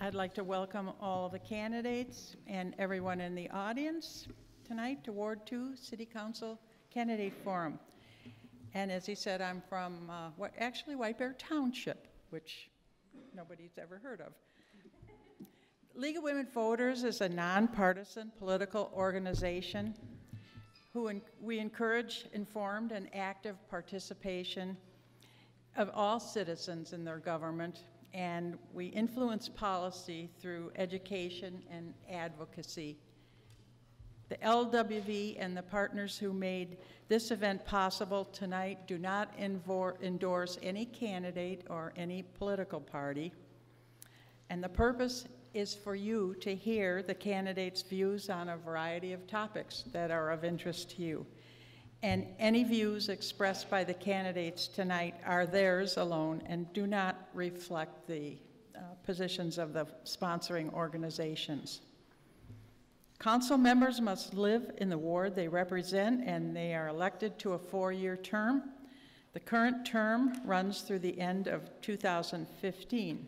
I'd like to welcome all of the candidates and everyone in the audience tonight to Ward 2 City Council Candidate Forum. And as he said, I'm from actually White Bear Township, which nobody's ever heard of. League of Women Voters is a nonpartisan political organization we encourage informed and active participation of all citizens in their government, and we influence policy through education and advocacy. The LWV and the partners who made this event possible tonight do not endorse any candidate or any political party, and the purpose is for you to hear the candidates' views on a variety of topics that are of interest to you. And any views expressed by the candidates tonight are theirs alone and do not reflect the positions of the sponsoring organizations. Council members must live in the ward they represent, and they are elected to a 4-year term. The current term runs through the end of 2015.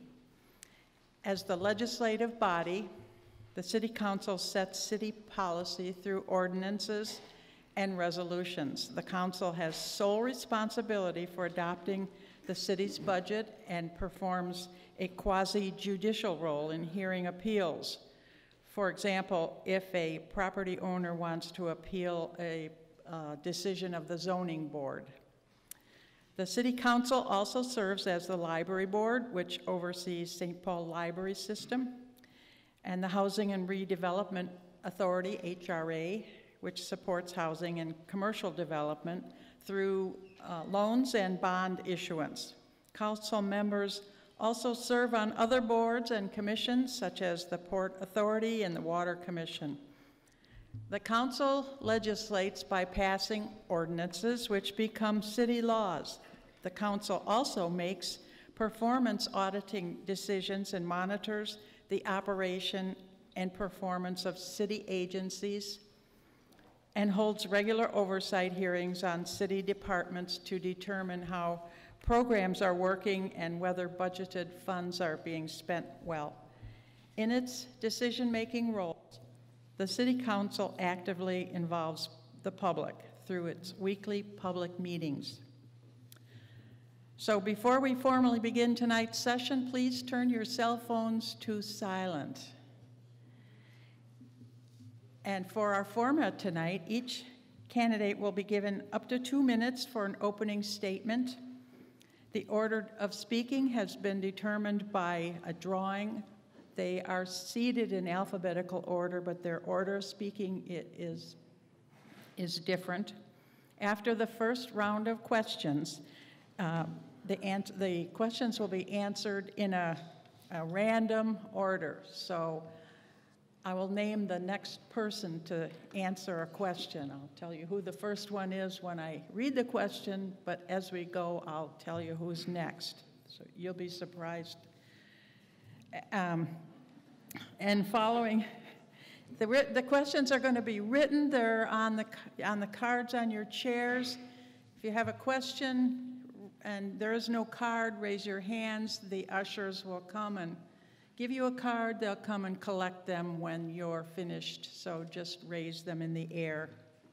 As the legislative body, the City Council sets city policy through ordinances and resolutions. The Council has sole responsibility for adopting the city's budget and performs a quasi-judicial role in hearing appeals. For example, if a property owner wants to appeal a decision of the zoning board. The City Council also serves as the Library Board, which oversees St. Paul Library System, and the Housing and Redevelopment Authority, HRA, which supports housing and commercial development through loans and bond issuance. Council members also serve on other boards and commissions, such as the Port Authority and the Water Commission. The council legislates by passing ordinances which become city laws. The council also makes performance auditing decisions and monitors the operation and performance of city agencies and holds regular oversight hearings on city departments to determine how programs are working and whether budgeted funds are being spent well. In its decision-making role, the City Council actively involves the public through its weekly public meetings. So before we formally begin tonight's session, please turn your cell phones to silent. And for our format tonight, each candidate will be given up to 2 minutes for an opening statement. The order of speaking has been determined by a drawing. They are seated in alphabetical order, but their order of speaking is different. After the first round of questions, the questions will be answered in a random order. So I will name the next person to answer a question. I'll tell you who the first one is when I read the question, but as we go, I'll tell you who's next. So you'll be surprised. And following, the questions are going to be written. They're on the cards on your chairs. If you have a question and there is no card, raise your hands. The ushers will come and give you a card. They'll come and collect them when you're finished, so just raise them in the air.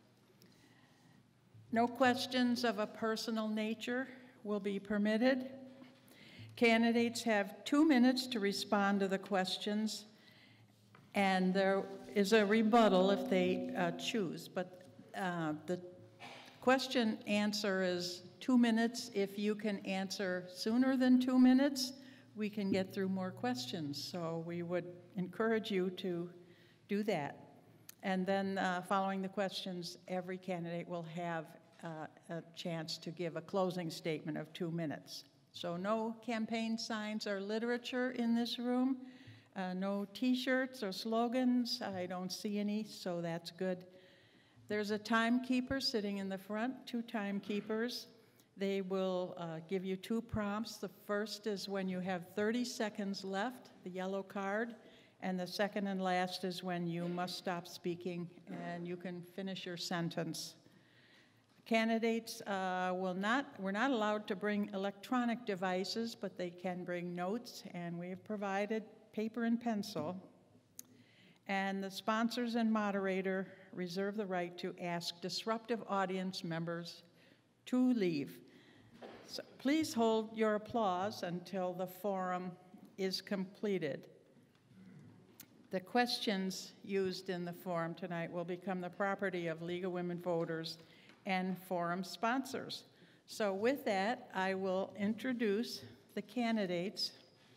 No questions of a personal nature will be permitted. Candidates have 2 minutes to respond to the questions, and there is a rebuttal if they choose. But the question answer is 2 minutes. If you can answer sooner than 2 minutes, we can get through more questions. So we would encourage you to do that. And then following the questions, every candidate will have a chance to give a closing statement of 2 minutes. So no campaign signs or literature in this room, no t-shirts or slogans. I don't see any, so that's good. There's a timekeeper sitting in the front, 2 timekeepers. They will give you 2 prompts. The first is when you have 30 seconds left, the yellow card, and the second and last is when you must stop speaking and you can finish your sentence. Candidates we're not allowed to bring electronic devices, but they can bring notes, and we have provided paper and pencil, and the sponsors and moderator reserve the right to ask disruptive audience members to leave. So please hold your applause until the forum is completed. The questions used in the forum tonight will become the property of League of Women Voters and forum sponsors. So with that, I will introduce the candidates.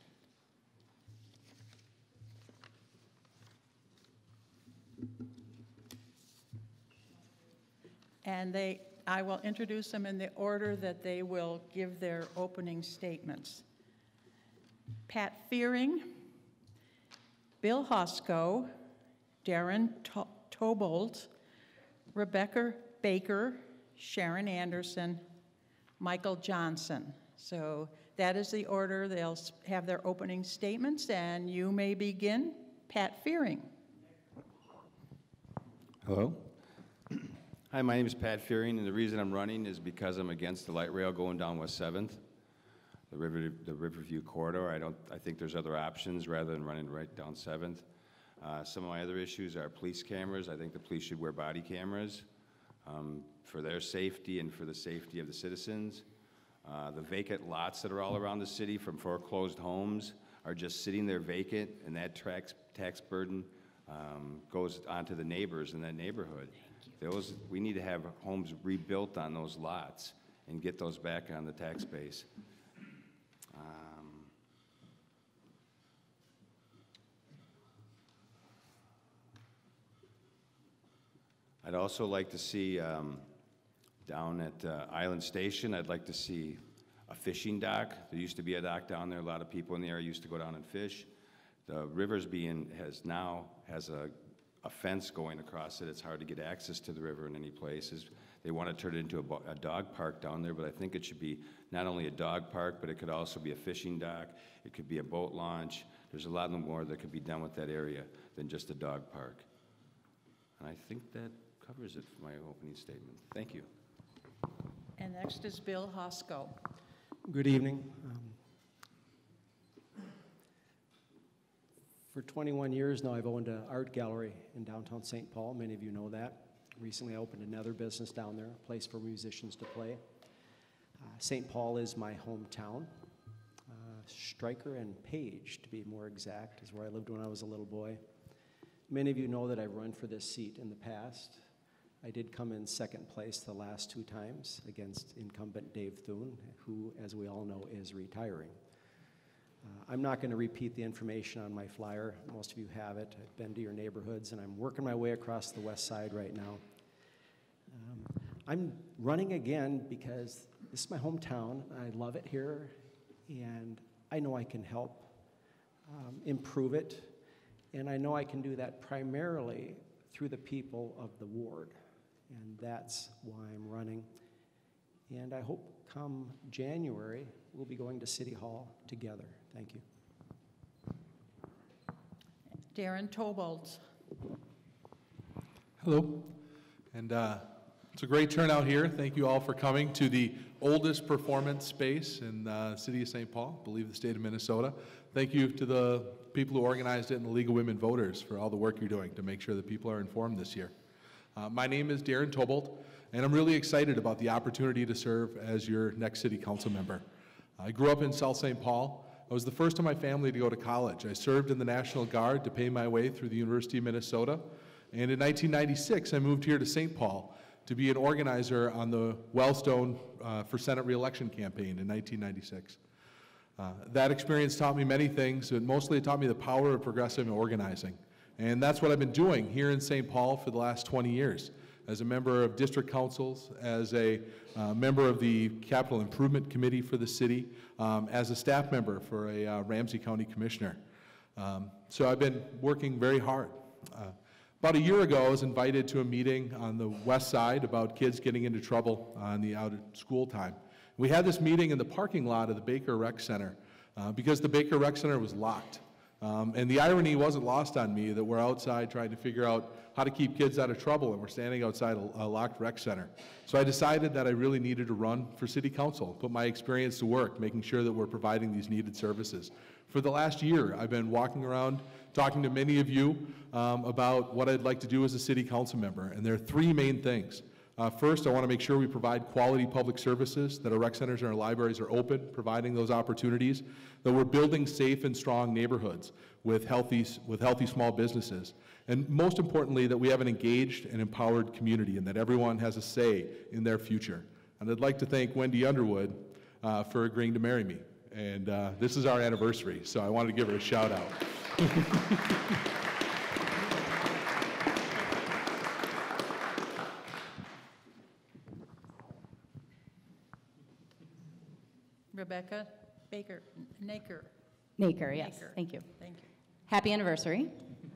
And I will introduce them in the order that they will give their opening statements. Pat Fearing, Bill Hosko, Darren Tobold, Rebecca Baker, Sharon Anderson, Michael Johnson. So that is the order. They'll have their opening statements, and you may begin. Pat Fearing. Hello. Hi, my name is Pat Fearing, and the reason I'm running is because I'm against the light rail going down West 7th, the Riverview corridor. I think there's other options rather than running right down 7th. Some of my other issues are police cameras. I think the police should wear body cameras for their safety and for the safety of the citizens. The vacant lots that are all around the city from foreclosed homes are just sitting there vacant, and that tax burden goes onto the neighbors in that neighborhood. We need to have homes rebuilt on those lots and get those back on the tax base. I'd also like to see down at Island Station, I'd like to see a fishing dock. There used to be a dock down there. A lot of people in the area used to go down and fish. The river's has a fence going across it. It's hard to get access to the river in any places. They want to turn it into a dog park down there, but I think it should be not only a dog park, but it could also be a fishing dock. It could be a boat launch. There's a lot more that could be done with that area than just a dog park. And I think that covers it for my opening statement. Thank you. And next is Bill Hosko. Good evening. For 21 years now, I've owned an art gallery in downtown St. Paul. Many of you know that. Recently, I opened another business down there, a place for musicians to play. St. Paul is my hometown. Stryker and Page, to be more exact, is where I lived when I was a little boy. Many of you know that I've run for this seat in the past. I did come in second place the last 2 times against incumbent Dave Thune, who, as we all know, is retiring. I'm not going to repeat the information on my flyer. Most of you have it. I've been to your neighborhoods, and I'm working my way across the west side right now. I'm running again because this is my hometown. I love it here, and I know I can help improve it, and I know I can do that primarily through the people of the ward, and that's why I'm running. And I hope come January, we'll be going to City Hall together. Thank you. Darren Tobold. Hello, and it's a great turnout here. Thank you all for coming to the oldest performance space in the city of St. Paul, I believe the state of Minnesota. Thank you to the people who organized it and the League of Women Voters for all the work you're doing to make sure that people are informed this year. My name is Darren Tobold, and I'm really excited about the opportunity to serve as your next city council member. I grew up in South St. Paul. I was the first in my family to go to college. I served in the National Guard to pay my way through the University of Minnesota. And in 1996, I moved here to St. Paul to be an organizer on the Wellstone for Senate re-election campaign in 1996. That experience taught me many things, and mostly it taught me the power of progressive organizing. And that's what I've been doing here in St. Paul for the last 20 years. As a member of district councils, as a member of the Capital Improvement Committee for the city, as a staff member for a Ramsey County Commissioner. So I've been working very hard. About a year ago, I was invited to a meeting on the west side about kids getting into trouble on the out of school time. We had this meeting in the parking lot of the Baker Rec Center because the Baker Rec Center was locked. And the irony wasn't lost on me that we're outside trying to figure out how to keep kids out of trouble, and we're standing outside a locked rec center. So I decided that I really needed to run for city council, put my experience to work, making sure that we're providing these needed services. For the last year, I've been walking around talking to many of you about what I'd like to do as a city council member, and there are three main things. First, I want to make sure we provide quality public services, that our rec centers and our libraries are open, providing those opportunities, that we're building safe and strong neighborhoods with healthy small businesses, and most importantly, that we have an engaged and empowered community and that everyone has a say in their future. And I'd like to thank Wendy Underwood for agreeing to marry me. And this is our anniversary, so I wanted to give her a shout out. Rebecca Naker. Naker, yes, Naker. thank you. Thank you. Happy anniversary.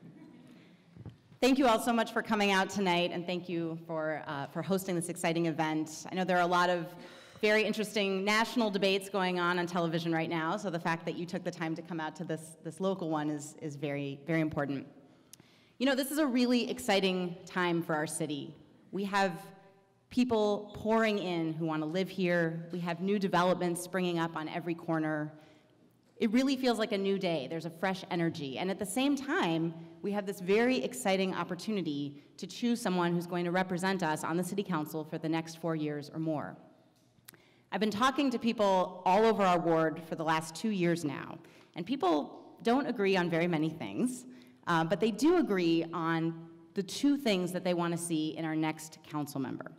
Thank you all so much for coming out tonight, and thank you for hosting this exciting event. I know there are a lot of very interesting national debates going on television right now, so the fact that you took the time to come out to this local one is very, very important. You know, this is a really exciting time for our city. We have people pouring in who want to live here. We have new developments springing up on every corner. It really feels like a new day. There's a fresh energy. And at the same time, we have this very exciting opportunity to choose someone who's going to represent us on the city council for the next 4 years or more. I've been talking to people all over our ward for the last 2 years now, and people don't agree on very many things, but they do agree on the two things that they want to see in our next council member.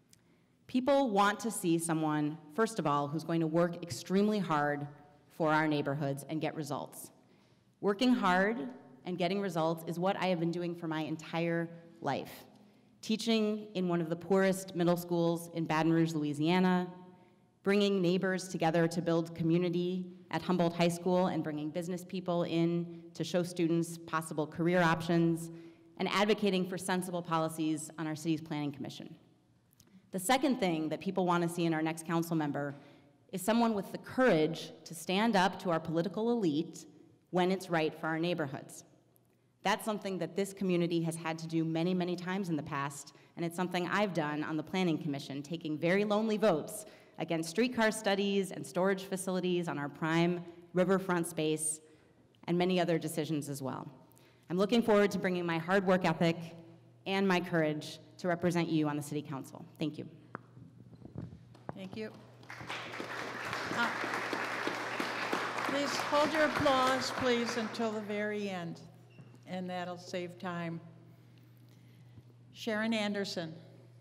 People want to see someone, first of all, who's going to work extremely hard for our neighborhoods and get results. Working hard and getting results is what I have been doing for my entire life. Teaching in one of the poorest middle schools in Baton Rouge, Louisiana, bringing neighbors together to build community at Humboldt High School, and bringing business people in to show students possible career options, and advocating for sensible policies on our city's planning commission. The second thing that people want to see in our next council member is someone with the courage to stand up to our political elite when it's right for our neighborhoods. That's something that this community has had to do many, many times in the past, and it's something I've done on the Planning Commission, taking very lonely votes against streetcar studies and storage facilities on our prime riverfront space, and many other decisions as well. I'm looking forward to bringing my hard work ethic and my courage to represent you on the City Council. Thank you. Thank you. Please hold your applause, please, until the very end, and that'll save time. Sharon Anderson.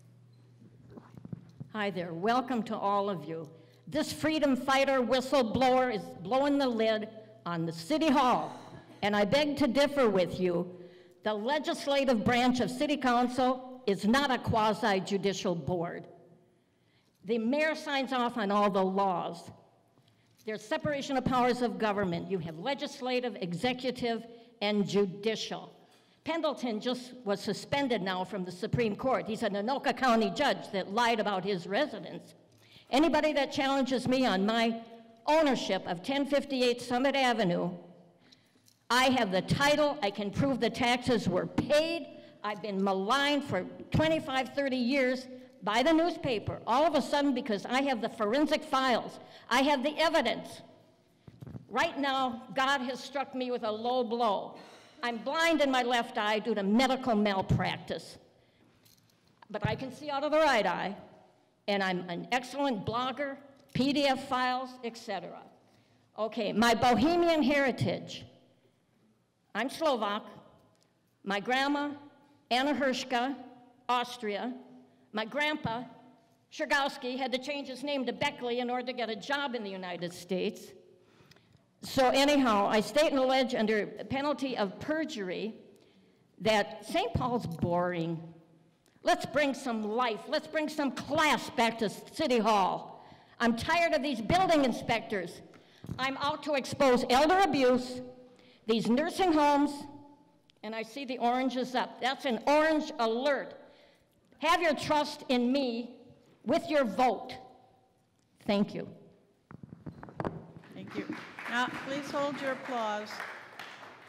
Hi there. Welcome to all of you. This freedom fighter whistleblower is blowing the lid on the City Hall, and I beg to differ with you. The legislative branch of City Council is not a quasi-judicial board. The mayor signs off on all the laws. There's separation of powers of government. You have legislative, executive, and judicial. Pendleton just was suspended now from the Supreme Court. He's an Anoka County judge that lied about his residence. Anybody that challenges me on my ownership of 1058 Summit Avenue, I have the title, I can prove the taxes were paid. I've been maligned for 25, 30 years by the newspaper. All of a sudden, because I have the forensic files, I have the evidence. Right now, God has struck me with a low blow. I'm blind in my left eye due to medical malpractice. But I can see out of the right eye, and I'm an excellent blogger, PDF files, etc. Okay, my Bohemian heritage. I'm Slovak. My grandma, Anna Hershka, Austria. My grandpa, Shergowski, had to change his name to Beckley in order to get a job in the United States. So anyhow, I state and allege under penalty of perjury that St. Paul's boring. Let's bring some life, let's bring some class back to City Hall. I'm tired of these building inspectors. I'm out to expose elder abuse, these nursing homes, and I see the orange is up. That's an orange alert. Have your trust in me with your vote. Thank you. Thank you. Now, please hold your applause.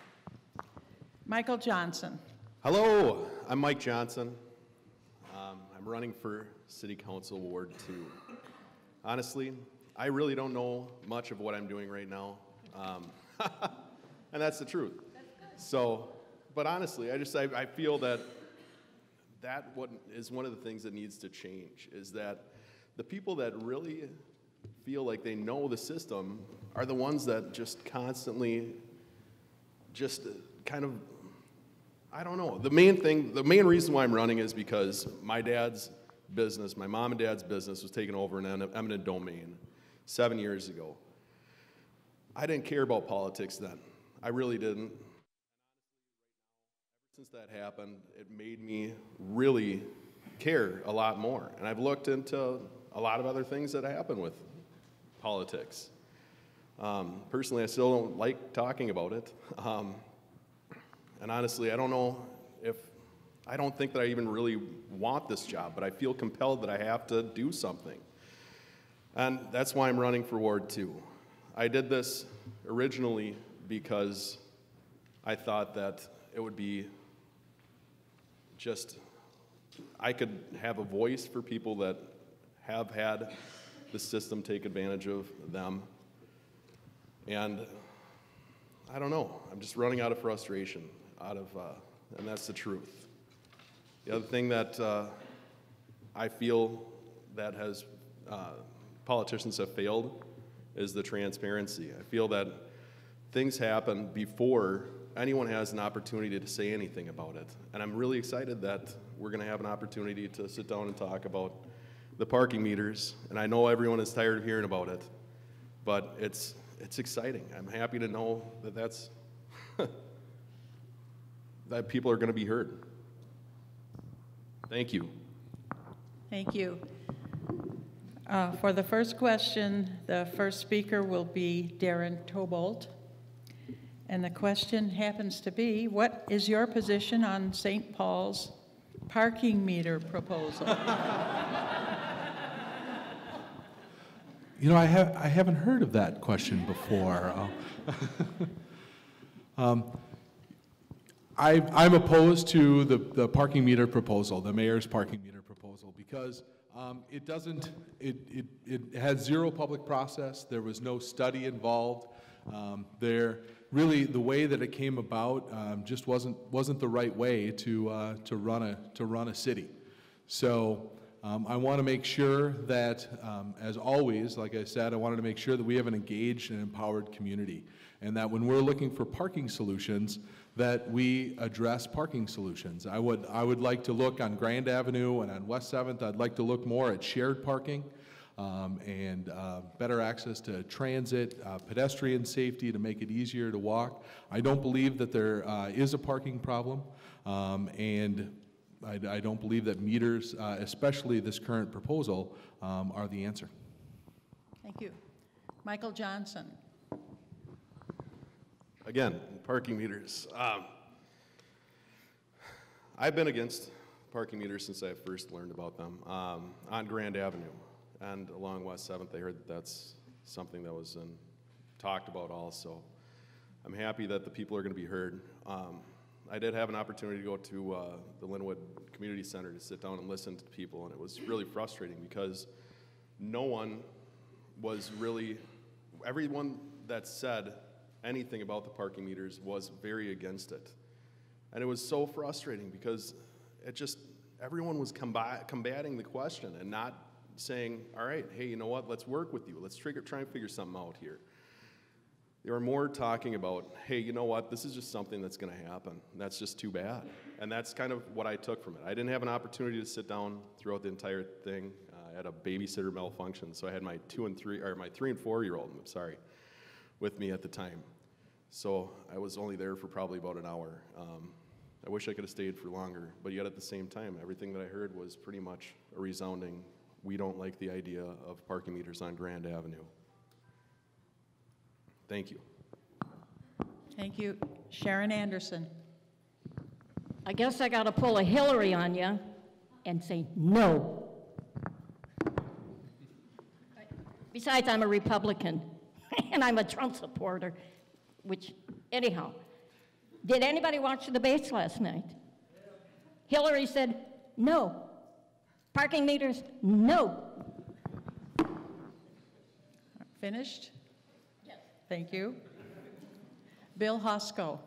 Michael Johnson. Hello, I'm Mike Johnson. I'm running for City Council Ward 2. Honestly, I really don't know much of what I'm doing right now, and that's the truth. So, but honestly, I feel that what is one of the things that needs to change is that the people that really feel like they know the system are the ones that just constantly just kind of, I don't know. The main reason why I'm running is because my dad's business, my mom and dad's business was taken over in eminent domain 7 years ago. I didn't care about politics then. I really didn't. Since that happened, it made me really care a lot more. And I've looked into a lot of other things that happen with politics. Personally, I still don't like talking about it. And honestly, I don't think that I even really want this job, but I feel compelled that I have to do something. And that's why I'm running for Ward 2. I did this originally because I thought that it would be I could have a voice for people that have had the system take advantage of them. And I don't know, I'm just running out of frustration, and that's the truth. The other thing that I feel that politicians have failed is the transparency. I feel that things happen before anyone has an opportunity to say anything about it. And I'm really excited that we're going to have an opportunity to sit down and talk about the parking meters. And I know everyone is tired of hearing about it, but it's exciting. I'm happy to know that that people are going to be heard. Thank you. Thank you. For the first question, the first speaker will be Darren Tobolt. And the question happens to be, what is your position on St. Paul's parking meter proposal? You know, I haven't heard of that question before. I'm opposed to the parking meter proposal, the mayor's parking meter proposal, because it had zero public process. There was no study involved. Really, the way that it came about just wasn't the right way to run a city. So I want to make sure that, as always, like I said, I wanted to make sure that we have an engaged and empowered community, and that when we're looking for parking solutions, that we address parking solutions. I would like to look on Grand Avenue and on West 7th. I'd like to look more at shared parking. And better access to transit, pedestrian safety to make it easier to walk. I don't believe that there is a parking problem, and I don't believe that meters, especially this current proposal, are the answer. Thank you. Michael Johnson. Again, parking meters. I've been against parking meters since I first learned about them on Grand Avenue. And along West 7th, I heard that that's something that was talked about also. I'm happy that the people are going to be heard. I did have an opportunity to go to the Linwood Community Center to sit down and listen to people, and it was really frustrating because everyone that said anything about the parking meters was very against it. And it was so frustrating because everyone was combating the question and not saying, all right, hey, you know what, let's work with you. Let's try and figure something out here. They were more talking about, hey, you know what, this is just something that's going to happen. That's just too bad. And that's kind of what I took from it. I didn't have an opportunity to sit down throughout the entire thing. I had a babysitter malfunction, so I had my 3 and 4-year-old, with me at the time. So I was only there for probably about an hour. I wish I could have stayed for longer, but yet at the same time, everything that I heard was pretty much a resounding, we don't like the idea of parking meters on Grand Avenue. Thank you. Thank you. Sharon Anderson. I guess I got to pull a Hillary on you and say no. Besides, I'm a Republican, and I'm a Trump supporter, which, anyhow, Did anybody watch the debates last night? Hillary said, no. Parking meters, no. Finished? Yes. Thank you. Bill Hosko.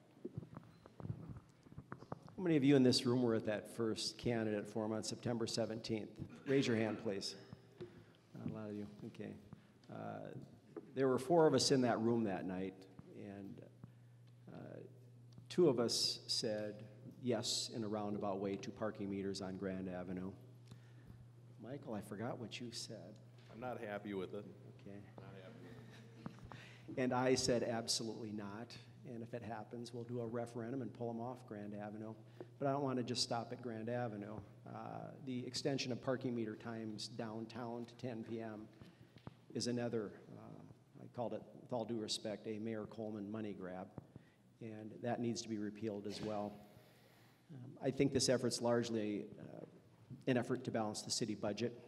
How many of you in this room were at that first candidate forum on September 17th? Raise your hand, please. A lot of you, okay. There were 4 of us in that room that night, and 2 of us said yes in a roundabout way to parking meters on Grand Avenue. Michael, I forgot what you said. I'm not happy with it. Okay. Not happy. And I said absolutely not. And if it happens, we'll do a referendum and pull them off Grand Avenue. But I don't want to just stop at Grand Avenue. The extension of parking meter times downtown to 10 p.m. is another, I called it, with all due respect, a Mayor Coleman money grab. And that needs to be repealed as well. I think this effort's largely an effort to balance the city budget.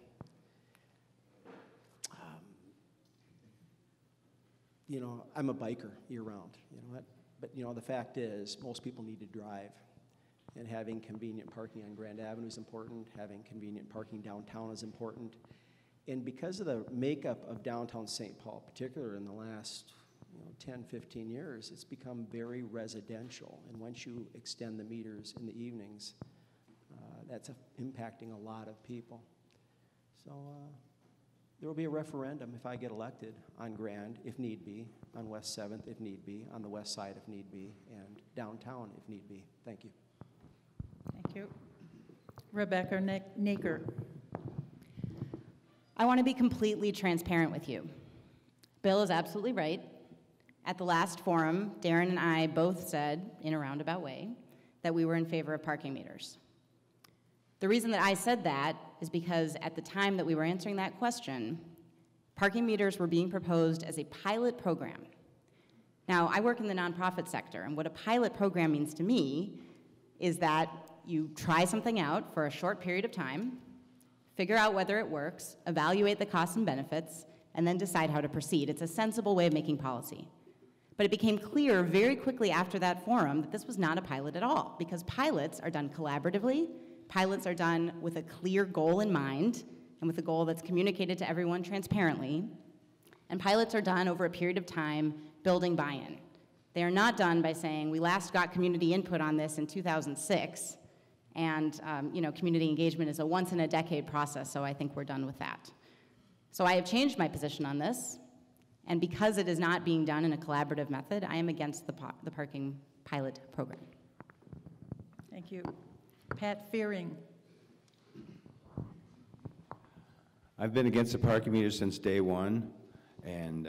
You know, I'm a biker year-round, you know, but you know, the fact is, most people need to drive, and having convenient parking on Grand Avenue is important, having convenient parking downtown is important, and because of the makeup of downtown St. Paul, particularly in the last 10, 15 years, it's become very residential, and once you extend the meters in the evenings, that's impacting a lot of people. So, there will be a referendum if I get elected on Grand, if need be, on West 7th, if need be, on the west side, if need be, and downtown, if need be. Thank you. Thank you. Rebecca Naker. I want to be completely transparent with you. Bill is absolutely right. At the last forum, Darren and I both said, in a roundabout way, that we were in favor of parking meters. The reason that I said that is because at the time that we were answering that question, parking meters were being proposed as a pilot program. Now, I work in the nonprofit sector, and what a pilot program means to me is that you try something out for a short period of time, figure out whether it works, evaluate the costs and benefits, and then decide how to proceed. It's a sensible way of making policy. But it became clear very quickly after that forum that this was not a pilot at all, because pilots are done collaboratively. Pilots are done with a clear goal in mind and with a goal that's communicated to everyone transparently. And pilots are done over a period of time building buy-in. They are not done by saying, we last got community input on this in 2006, and community engagement is a once-in-a-decade process, so I think we're done with that. So I have changed my position on this, and because it is not being done in a collaborative method, I am against the parking pilot program. Thank you. Pat Fearing. I've been against the parking meters since day one, and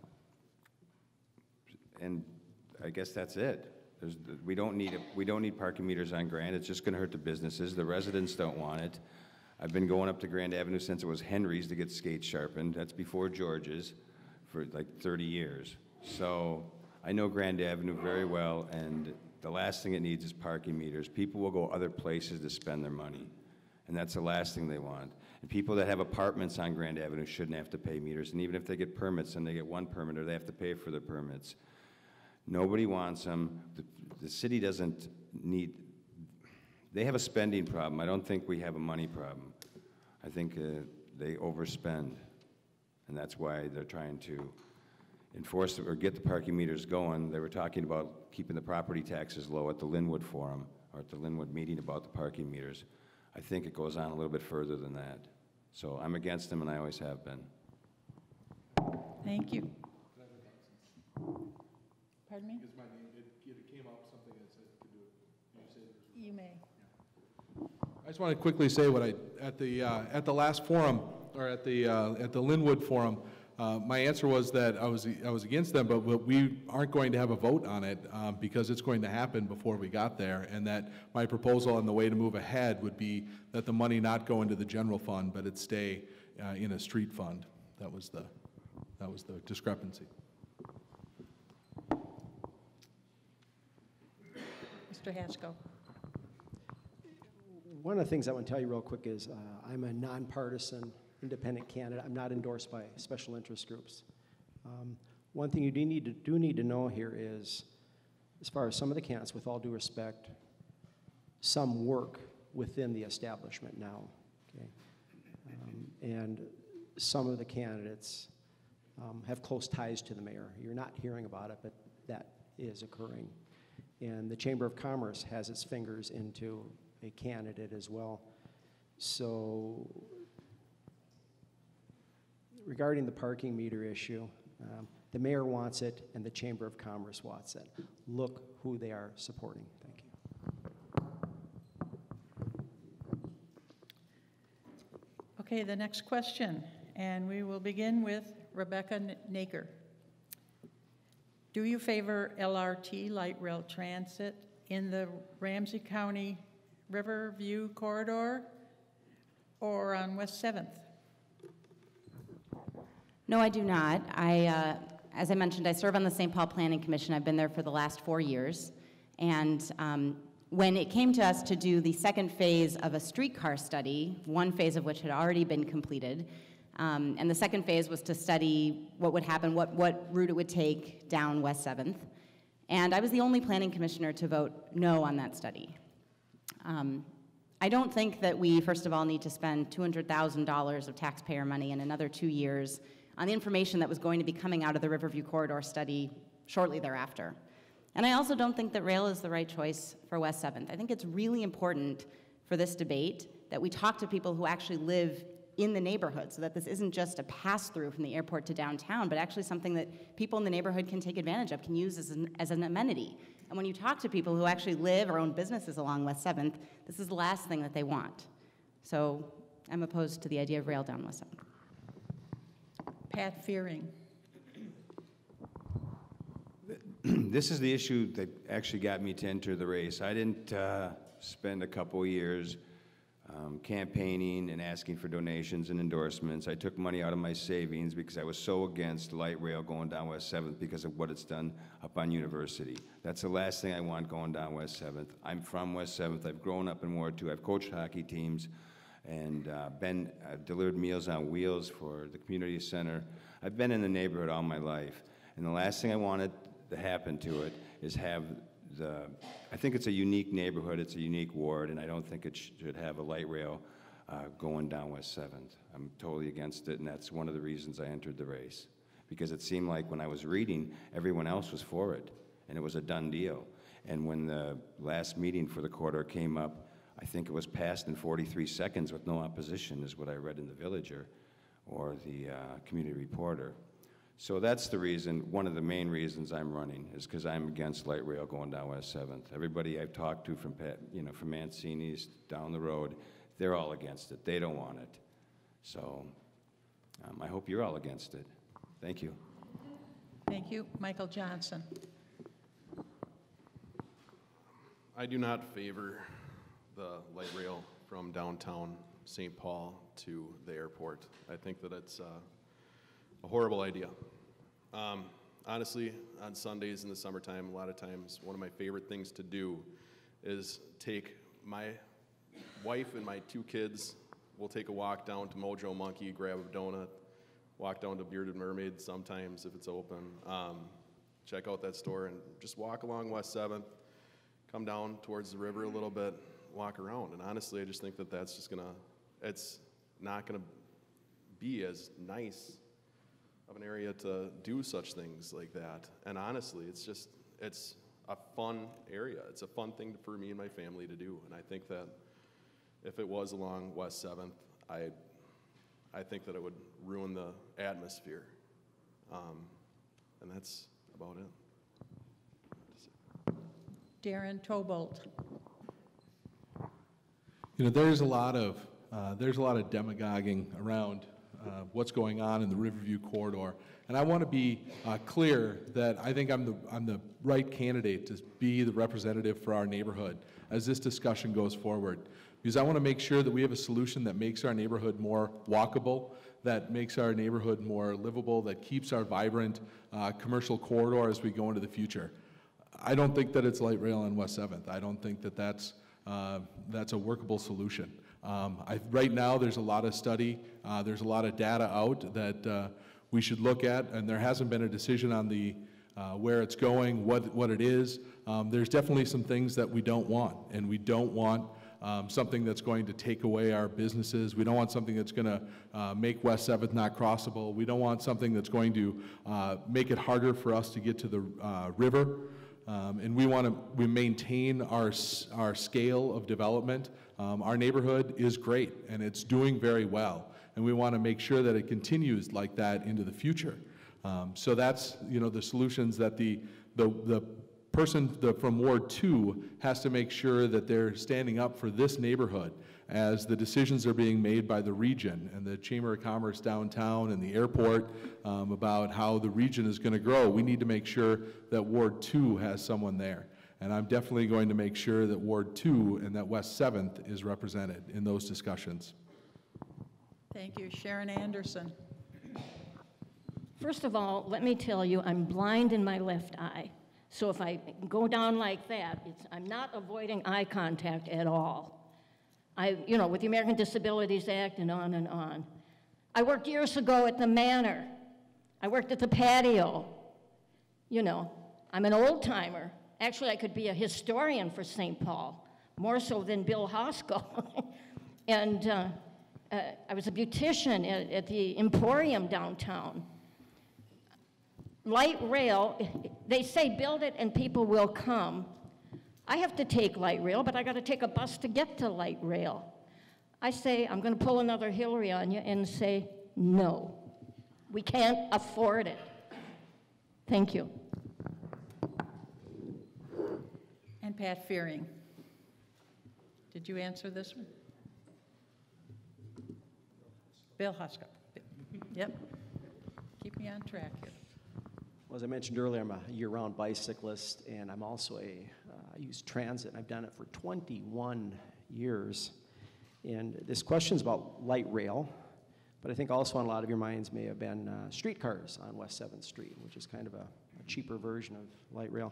I guess that's it. We don't need parking meters on Grand. It's just going to hurt the businesses. The residents don't want it. I've been going up to Grand Avenue since it was Henry's to get skates sharpened. That's before George's for like 30 years. So I know Grand Avenue very well, and the last thing it needs is parking meters. People will go other places to spend their money, and that's the last thing they want. And people that have apartments on Grand Avenue shouldn't have to pay meters, and even if they get permits and they get one permit, or they have to pay for the permits. Nobody wants them. The city doesn't need, they have a spending problem. I don't think we have a money problem. I think they overspend, and that's why they're trying to enforce or get the parking meters going. They were talking about keeping the property taxes low at the Linwood Forum, or at the Linwood meeting about the parking meters. I think it goes on a little bit further than that. So I'm against them, and I always have been. Thank you. Pardon me? Because my name, it came up something that said to do it. Did you say it? You may. I just want to quickly say what at the last forum, or at the Linwood Forum, my answer was that I was against them, but we aren't going to have a vote on it because it's going to happen before we got there, and that my proposal and the way to move ahead would be that the money not go into the general fund, but it stay in a street fund. That was the discrepancy. Mr. Haskell. One of the things I want to tell you real quick is I'm a nonpartisan independent candidate. I'm not endorsed by special interest groups. One thing you do need to know here is as far as some of the candidates, with all due respect, some work within the establishment now, okay? And some of the candidates have close ties to the mayor. You're not hearing about it, but that is occurring. And the Chamber of Commerce has its fingers into a candidate as well. So regarding the parking meter issue, the mayor wants it and the Chamber of Commerce wants it. Look who they are supporting. Thank you. Okay, the next question, and we will begin with Rebecca Naker. Do you favor LRT, light rail transit, in the Ramsey County Riverview corridor or on West 7th? No, I do not. As I mentioned, I serve on the St. Paul Planning Commission. I've been there for the last 4 years. And when it came to us to do the second phase of a streetcar study, one phase of which had already been completed, and the second phase was to study what would happen, what route it would take down West 7th. And I was the only planning commissioner to vote no on that study. I don't think that we, first of all, need to spend $200,000 of taxpayer money in another 2 years on the information that was going to be coming out of the Riverview Corridor study shortly thereafter. And I also don't think that rail is the right choice for West 7th. I think it's really important for this debate that we talk to people who actually live in the neighborhood so that this isn't just a pass-through from the airport to downtown, but actually something that people in the neighborhood can take advantage of, can use as an amenity. And when you talk to people who actually live or own businesses along West 7th, this is the last thing that they want. So I'm opposed to the idea of rail down West 7th. Pat Fearing. This is the issue that actually got me to enter the race. I didn't spend a couple years campaigning and asking for donations and endorsements. I took money out of my savings because I was so against light rail going down West 7th because of what it's done up on University. That's the last thing I want going down West 7th. I'm from West 7th. I've grown up in Ward 2. I've coached hockey teams and delivered Meals on Wheels for the community center. I've been in the neighborhood all my life. And the last thing I wanted to happen to it is have I think it's a unique neighborhood, it's a unique ward, and I don't think it should have a light rail going down West 7th. I'm totally against it, and that's one of the reasons I entered the race. Because it seemed like when I was reading, everyone else was for it, and it was a done deal. And when the last meeting for the corridor came up, I think it was passed in 43 seconds with no opposition, is what I read in the Villager or the Community Reporter. So that's the reason, one of the main reasons I'm running, is because I'm against light rail going down West 7th. Everybody I've talked to from Mancini's down the road, they're all against it. They don't want it. So I hope you're all against it. Thank you. Thank you. Michael Johnson. I do not favor the light rail from downtown St. Paul to the airport. I think that it's a horrible idea. Honestly, on Sundays in the summertime, a lot of times, one of my favorite things to do is take my wife and my 2 kids. We'll take a walk down to Mojo Monkey, grab a donut, walk down to Bearded Mermaid sometimes if it's open, check out that store, and just walk along West 7th, come down towards the river a little bit, walk around. And honestly, I just think that that's just it's not gonna be as nice of an area to do such things like that. And honestly, it's a fun area. It's a fun thing for me and my family to do. And I think that if it was along West 7th, I think that it would ruin the atmosphere. And that's about it. Darren Tobolt. You know, there's a lot of demagoguing around what's going on in the Riverview corridor, and I want to be clear that I think I'm the right candidate to be the representative for our neighborhood as this discussion goes forward, because I want to make sure that we have a solution that makes our neighborhood more walkable, that makes our neighborhood more livable, that keeps our vibrant commercial corridor as we go into the future. I don't think that it's light rail on West 7th. I don't think that that's a workable solution. Right now, there's a lot of study, there's a lot of data out that we should look at, and there hasn't been a decision on the where it's going, what it is. There's definitely some things that we don't want, and we don't want something that's going to take away our businesses. We don't want something that's going to make West 7th not crossable. We don't want something that's going to make it harder for us to get to the river. And we maintain our scale of development. Our neighborhood is great, and it's doing very well. And we want to make sure that it continues like that into the future. So that's, the solutions that the person from Ward 2 has to make sure that they're standing up for this neighborhood as the decisions are being made by the region and the Chamber of Commerce downtown and the airport about how the region is going to grow. We need to make sure that Ward 2 has someone there. And I'm definitely going to make sure that Ward 2 and that West 7th is represented in those discussions. Thank you. Sharon Anderson. First of all, let me tell you, I'm blind in my left eye. So if I go down like that, I'm not avoiding eye contact at all. With the American Disabilities Act and on and on. I worked years ago at the Manor. I worked at the patio. I'm an old timer. Actually, I could be a historian for St. Paul, more so than Bill Hoskell. And I was a beautician at the Emporium downtown. Light rail, they say build it and people will come. I have to take light rail, but I got to take a bus to get to light rail. I say, I'm going to pull another Hillary on you and say, no, we can't afford it. Thank you. And Pat Fearing. Did you answer this one? Bill Huskell. Yep. Keep me on track here. Well, as I mentioned earlier, I'm a year-round bicyclist, and I'm also I use transit, and I've done it for 21 years. And this question's about light rail, but I think also on a lot of your minds may have been streetcars on West 7th Street, which is kind of a cheaper version of light rail.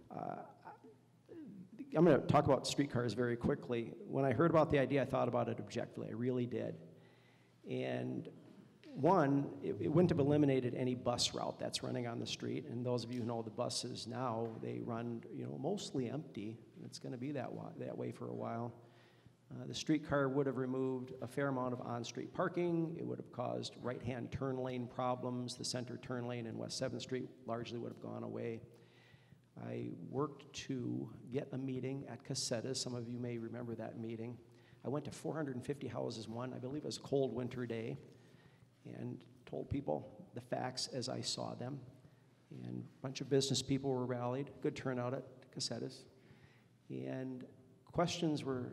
I'm going to talk about streetcars very quickly. When I heard about the idea, I thought about it objectively. I really did. And one, it wouldn't have eliminated any bus route that's running on the street. And those of you who know the buses now, they run, mostly empty. It's going to be that way for a while. The streetcar would have removed a fair amount of on-street parking. It would have caused right-hand turn lane problems. The center turn lane in West 7th Street largely would have gone away. I worked to get a meeting at Cassetta's. Some of you may remember that meeting. I went to 450 houses I believe it was a cold winter day, and told people the facts as I saw them. And a bunch of business people were rallied, good turnout at Cassetta's. And questions were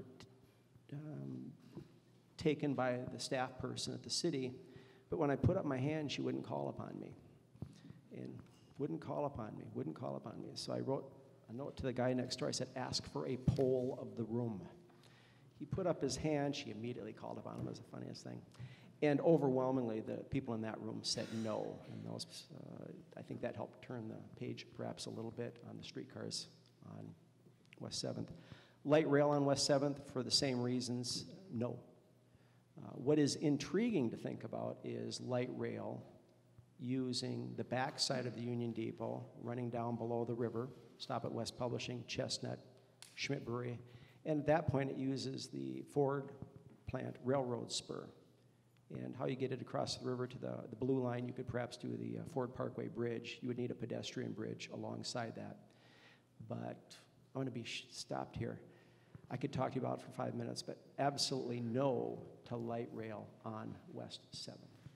taken by the staff person at the city, but when I put up my hand, she wouldn't call upon me. And wouldn't call upon me. So I wrote a note to the guy next door. I said, ask for a poll of the room. He put up his hand. She immediately called upon him. It was the funniest thing. And overwhelmingly, the people in that room said no. And those, I think that helped turn the page perhaps a little bit on the streetcars on West 7th. Light rail on West 7th, for the same reasons, no. What is intriguing to think about is light rail using the backside of the Union Depot, running down below the river, stop at West Publishing, Chestnut, Schmidt Brewery, and at that point it uses the Ford plant railroad spur. And how you get it across the river to the blue line, you could perhaps do the Ford Parkway Bridge. You would need a pedestrian bridge alongside that. But I'm going to be stopped here. I could talk to you about it for 5 minutes, but absolutely no to light rail on West 7th.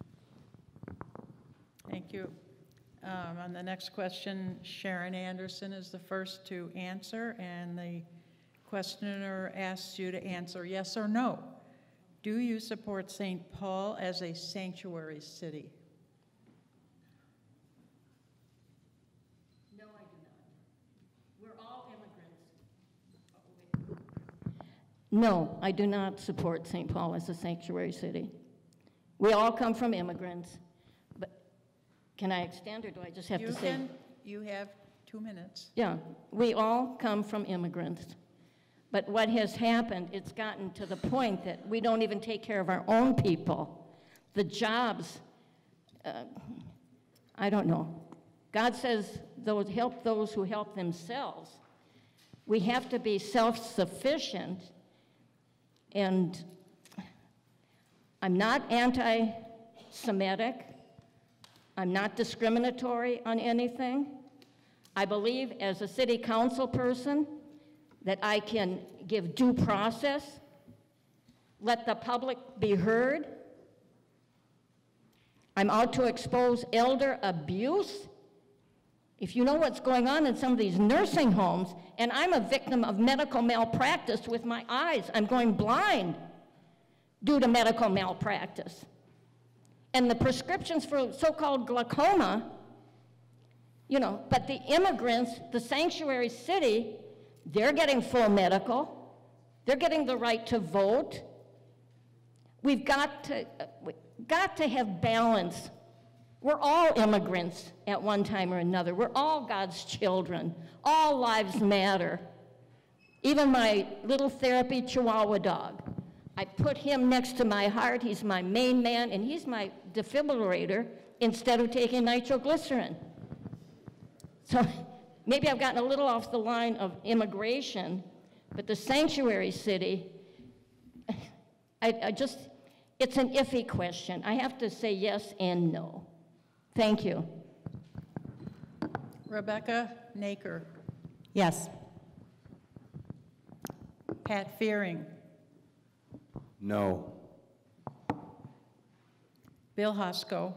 Thank you. On the next question, Sharon Anderson is the first to answer, and the questioner asks you to answer yes or no. Do you support St. Paul as a sanctuary city? No, I do not. We're all immigrants. No, I do not support St. Paul as a sanctuary city. We all come from immigrants. But can I extend, or do I just have to say? You have 2 minutes. Yeah, we all come from immigrants. But what has happened, it's gotten to the point that we don't even take care of our own people. The jobs, I don't know. God says help those who help themselves. We have to be self-sufficient, and I'm not anti-Semitic. I'm not discriminatory on anything. I believe as a city council person that I can give due process, let the public be heard. I'm out to expose elder abuse. If you know what's going on in some of these nursing homes, and I'm a victim of medical malpractice with my eyes. I'm going blind due to medical malpractice. And the prescriptions for so-called glaucoma, you know, but the immigrants, the sanctuary city, they're getting full medical. They're getting the right to vote. We've got to have balance. We're all immigrants at one time or another. We're all God's children. All lives matter. Even my little therapy Chihuahua dog. I put him next to my heart. He's my main man, and he's my defibrillator instead of taking nitroglycerin. So maybe I've gotten a little off the line of immigration, but the sanctuary city, it's an iffy question. I have to say yes and no. Thank you. Rebecca Naker. Yes. Pat Fearing. No. Bill Hosko.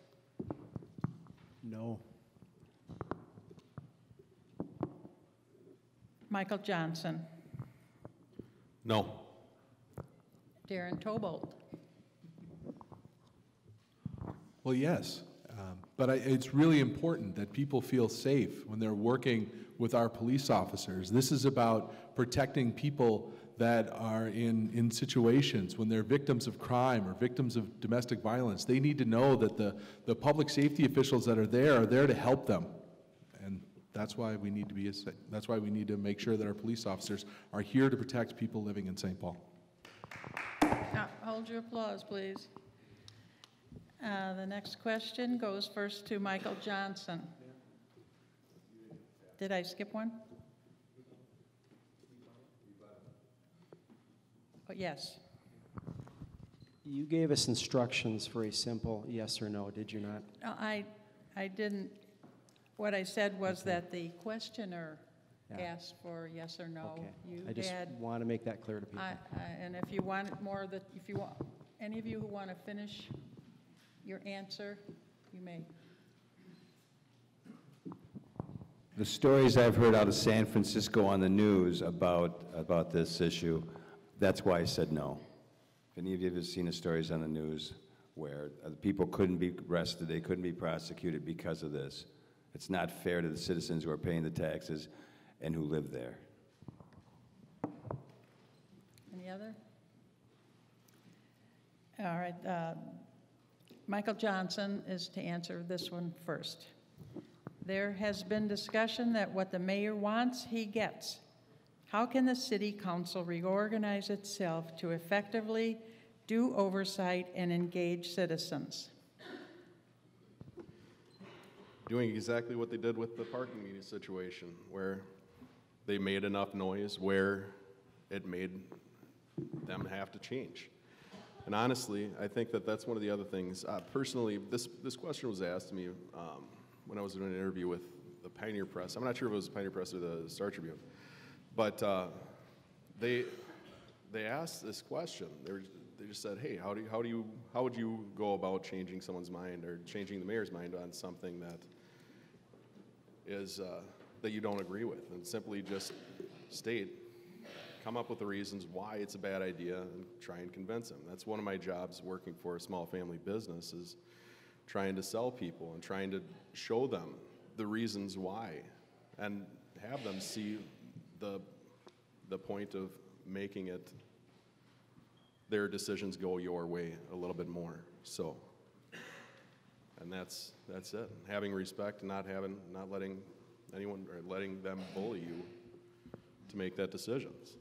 No. Michael Johnson. No. Darren Tobold. Well, yes, but it's really important that people feel safe when they're working with our police officers. This is about protecting people that are in situations when they're victims of crime or victims of domestic violence. They need to know that the public safety officials that are there to help them. And that's why we need to make sure that our police officers are here to protect people living in St. Paul. Now, hold your applause, please. The next question goes first to Michael Johnson. Did I skip one? Oh, yes. You gave us instructions for a simple yes or no, did you not? No, I didn't. What I said was that the questioner asked for yes or no. Okay. You I just had, want to make that clear to people. and if you want more, if you want, any of you who want to finish your answer, you may. The stories I've heard out of San Francisco on the news about this issue, that's why I said no. If any of you have seen the stories on the news where people couldn't be arrested, they couldn't be prosecuted because of this. It's not fair to the citizens who are paying the taxes and who live there. Any other? All right. Michael Johnson is to answer this one first. There has been discussion that what the mayor wants, he gets. How can the city council reorganize itself to effectively do oversight and engage citizens? Doing exactly what they did with the parking meter situation, where they made enough noise where it made them have to change. And honestly, I think that that's one of the other things. Personally, this question was asked to me when I was doing an interview with the Pioneer Press. I'm not sure if it was the Pioneer Press or the Star Tribune, but they asked this question. They just said, "Hey, how would you go about changing someone's mind or changing the mayor's mind on something that is that you don't agree with?" And simply just come up with the reasons why it's a bad idea and try and convince them. That's one of my jobs working for a small family business, is trying to sell people and trying to show them the reasons why and have them see the point of making it their decisions go your way a little bit more. So, and that's it. Having respect and not letting anyone or letting them bully you to make that decisions.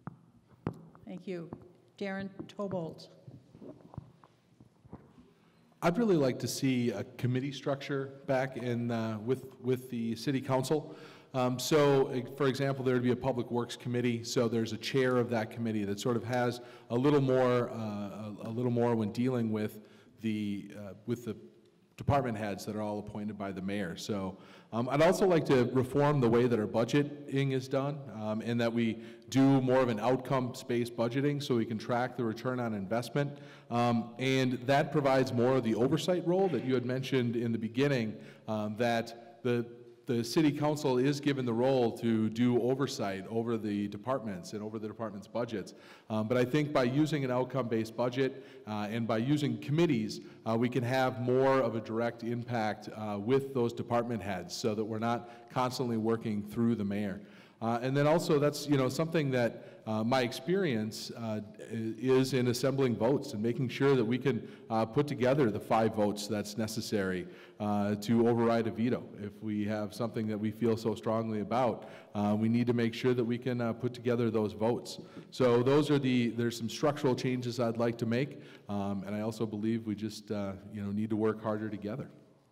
Thank you. Darren Tobold. I'd really like to see a committee structure back in, with the city council. For example, there would be a public works committee, so there's a chair of that committee that sort of has a little more when dealing with the department heads that are all appointed by the mayor. So I'd also like to reform the way that our budgeting is done, and that we do more of an outcomes-based budgeting so we can track the return on investment. And that provides more of the oversight role that you had mentioned in the beginning, that the city council is given the role to do oversight over the departments and over the department's budgets. But I think by using an outcome-based budget and by using committees, we can have more of a direct impact with those department heads so that we're not constantly working through the mayor. And then also that's, something that my experience is in assembling votes and making sure that we can put together the 5 votes that's necessary to override a veto. If we have something that we feel so strongly about, we need to make sure that we can put together those votes. So those are there's some structural changes I'd like to make, and I also believe we just need to work harder together.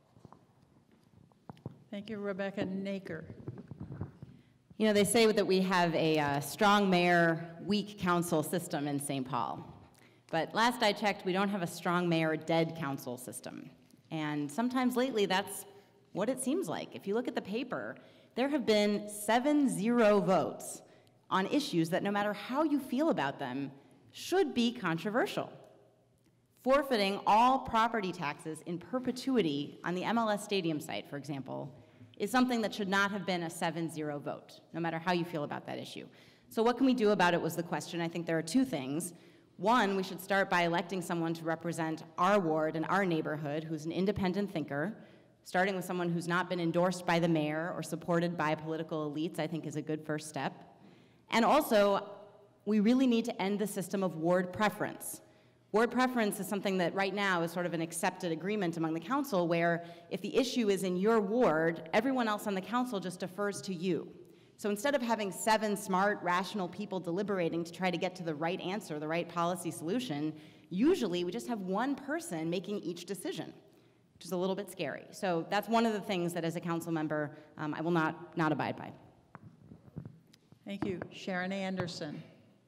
Thank you, Rebecca Naker. They say that we have a strong mayor, weak council system in St. Paul. But last I checked, we don't have a strong mayor, dead council system. And sometimes lately, that's what it seems like. If you look at the paper, there have been 7-0 votes on issues that no matter how you feel about them, should be controversial. Forfeiting all property taxes in perpetuity on the MLS Stadium site, for example, is something that should not have been a 7-0 vote, no matter how you feel about that issue. So what can we do about it was the question. I think there are 2 things. One, we should start by electing someone to represent our ward and our neighborhood who's an independent thinker. Starting with someone who's not been endorsed by the mayor or supported by political elites, I think is a good first step. And also, we really need to end the system of ward preference. Ward preference is something that right now is sort of an accepted agreement among the council where if the issue is in your ward, everyone else on the council just defers to you. So instead of having 7 smart, rational people deliberating to try to get to the right answer, the right policy solution, usually we just have one person making each decision, which is a little bit scary. So that's one of the things that as a council member, I will not abide by. Thank you. Sharon Anderson.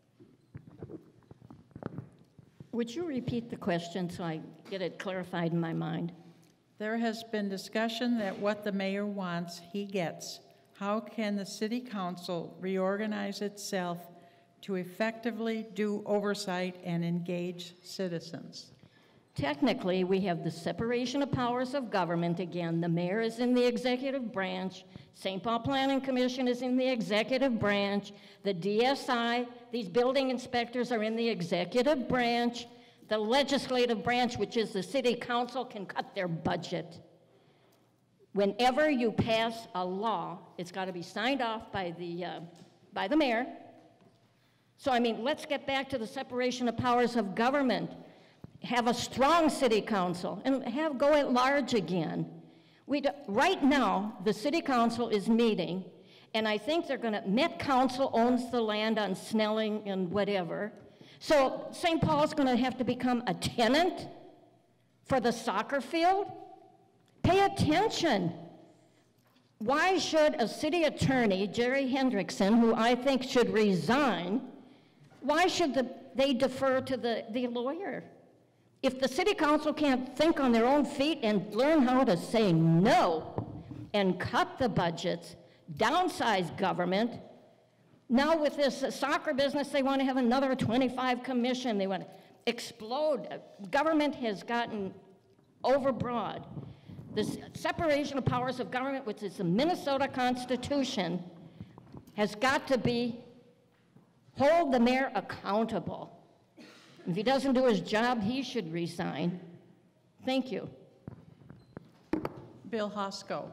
Would you repeat the question so I get it clarified in my mind? There has been discussion that what the mayor wants, he gets. How can the city council reorganize itself to effectively do oversight and engage citizens? Technically, we have the separation of powers of government again. The mayor is in the executive branch. St. Paul Planning Commission is in the executive branch. The DSI, these building inspectors are in the executive branch. The legislative branch, which is the city council, can cut their budget. Whenever you pass a law, it's got to be signed off by the mayor. So, let's get back to the separation of powers of government. Have a strong city council and go at large again. Right now, the city council is meeting, and I think Met Council owns the land on Snelling and whatever. So St. Paul's going to have to become a tenant for the soccer field? Pay attention. Why should a city attorney, Jerry Hendrickson, who I think should resign, why should they defer to the lawyer? If the city council can't think on their own feet and learn how to say no and cut the budgets, downsize government, now with this soccer business, they want to have another 25 commission. They want to explode. Government has gotten overbroad. The separation of powers of government, which is the Minnesota Constitution, has got to hold the mayor accountable. If he doesn't do his job, he should resign. Thank you. Bill Hosko.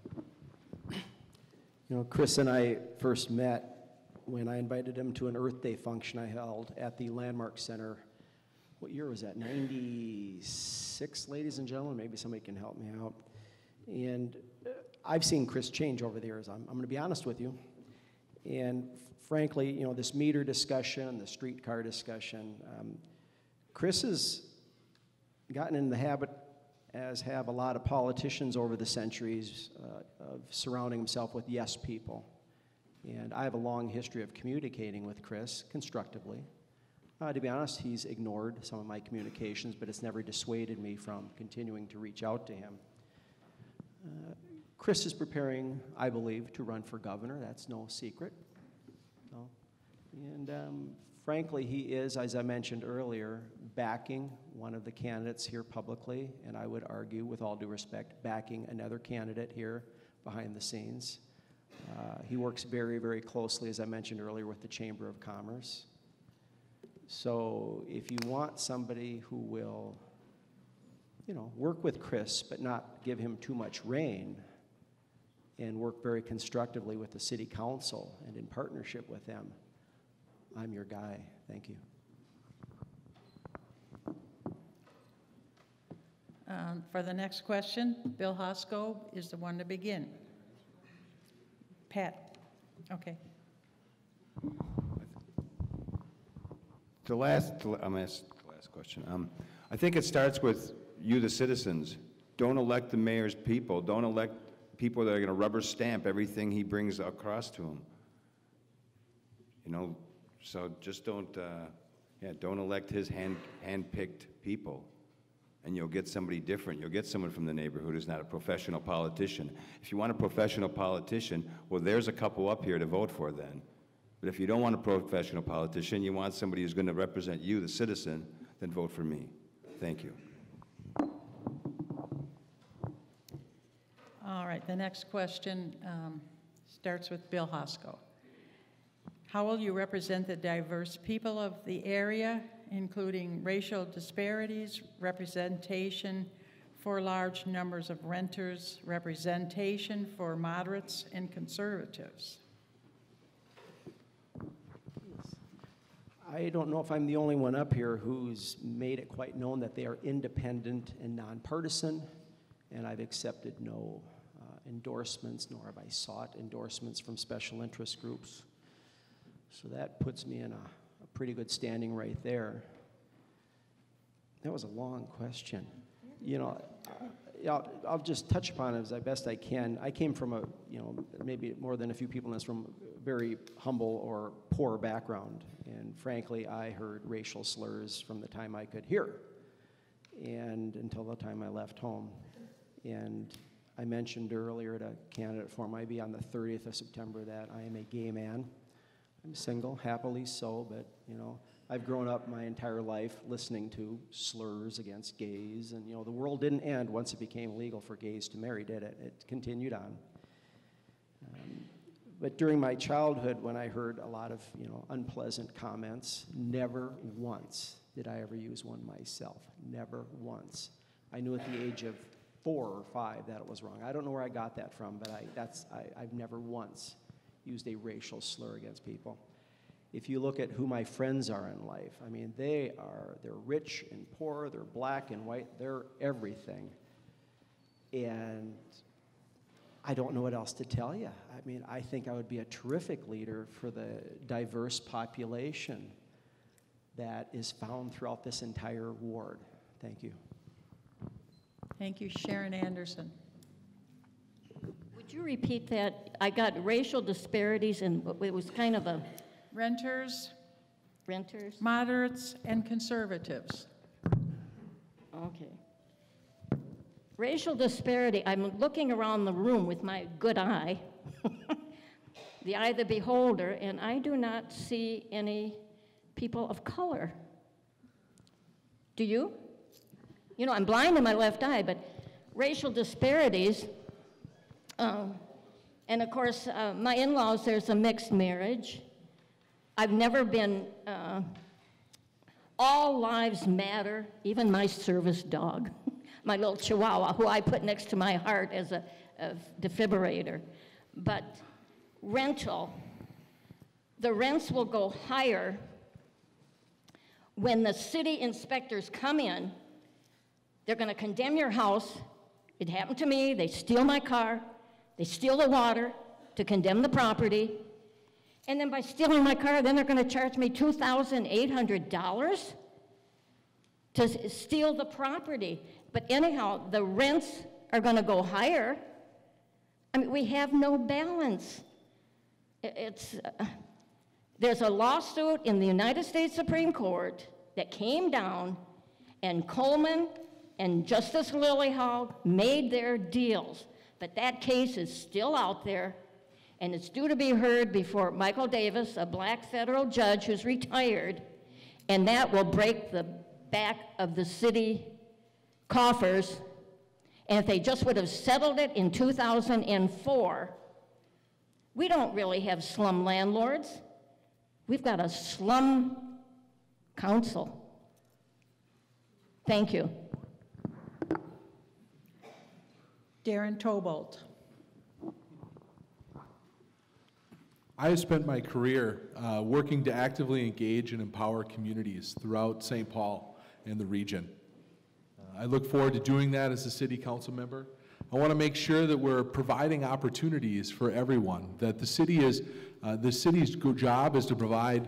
Chris and I first met when I invited him to an Earth Day function I held at the Landmark Center. What year was that? 96, ladies and gentlemen. Maybe somebody can help me out. And I've seen Chris change over the years. I'm going to be honest with you. And frankly, this meter discussion, the streetcar discussion, Chris has gotten in the habit as have a lot of politicians over the centuries, of surrounding himself with yes people. And I have a long history of communicating with Chris constructively. To be honest, he's ignored some of my communications, but it's never dissuaded me from continuing to reach out to him. Chris is preparing, I believe, to run for governor. That's no secret. No. And frankly, he is, as I mentioned earlier, backing one of the candidates here publicly, and I would argue, with all due respect, backing another candidate here behind the scenes. He works very, very closely, as I mentioned earlier, with the Chamber of Commerce. So if you want somebody who will, you know, work with Chris but not give him too much rein, and work very constructively with the city council and in partnership with them, I'm your guy. Thank you. For the next question, Bill Hosko is the one to begin. Pat, okay. I'm gonna ask the last question. I think it starts with you, the citizens. Don't elect the mayor's people. Don't elect people that are gonna rubber stamp everything he brings across to him. You know, so just don't elect his hand-picked people, and you'll get somebody different. You'll get someone from the neighborhood who's not a professional politician. If you want a professional politician, well, there's a couple up here to vote for then. But if you don't want a professional politician, you want somebody who's going to represent you, the citizen, then vote for me. Thank you. All right, the next question starts with Bill Hosko. How will you represent the diverse people of the area, including racial disparities, representation for large numbers of renters, representation for moderates and conservatives? I don't know if I'm the only one up here who's made it quite known that they are independent and nonpartisan, and I've accepted no endorsements, nor have I sought endorsements from special interest groups. So that puts me in a pretty good standing right there. That was a long question. You know, I'll just touch upon it as best I can. I came from a, you know, maybe more than a few people in this room, very humble or poor background. And frankly, I heard racial slurs from the time I could hear and until the time I left home. And I mentioned earlier at a candidate forum, I'd be on the 30th of September, that I am a gay man. I'm single, happily so, but, you know, I've grown up my entire life listening to slurs against gays, and, you know, the world didn't end once it became legal for gays to marry, did it? It continued on. But during my childhood, when I heard a lot of, you know, unpleasant comments, never once did I ever use one myself. Never once. I knew at the age of 4 or 5 that it was wrong. I don't know where I got that from, but I've never once used a racial slur against people. If you look at who my friends are in life, I mean, they're rich and poor, they're black and white, they're everything. And I don't know what else to tell you. I mean, I think I would be a terrific leader for the diverse population that is found throughout this entire ward. Thank you. Thank you, Sharon Anderson. Would you repeat that? I got racial disparities, and it was kind of a... Renters, Renters? moderates, and conservatives. Okay. Racial disparity, I'm looking around the room with my good eye, the eye of the beholder, and I do not see any people of color. Do you? You know, I'm blind in my left eye, but racial disparities, and of course, my in-laws, there's a mixed marriage. I've never been, all lives matter, even my service dog, my little chihuahua, who I put next to my heart as a defibrillator. But rental, the rents will go higher when the city inspectors come in. They're going to condemn your house. It happened to me. They steal my car. They steal the water to condemn the property. And then by stealing my car, then they're going to charge me $2,800 to steal the property. But anyhow, the rents are going to go higher. I mean, we have no balance. There's a lawsuit in the United States Supreme Court that came down, and Coleman and Justice Lillyhouse made their deals. But that case is still out there, and it's due to be heard before Michael Davis, a black federal judge who's retired, and that will break the back of the city coffers. And if they just would have settled it in 2004, we don't really have slum landlords. We've got a slum council. Thank you. Darren Tobolt. I have spent my career working to actively engage and empower communities throughout St. Paul and the region. I look forward to doing that as a city council member. I want to make sure that we're providing opportunities for everyone, that the city's job is to provide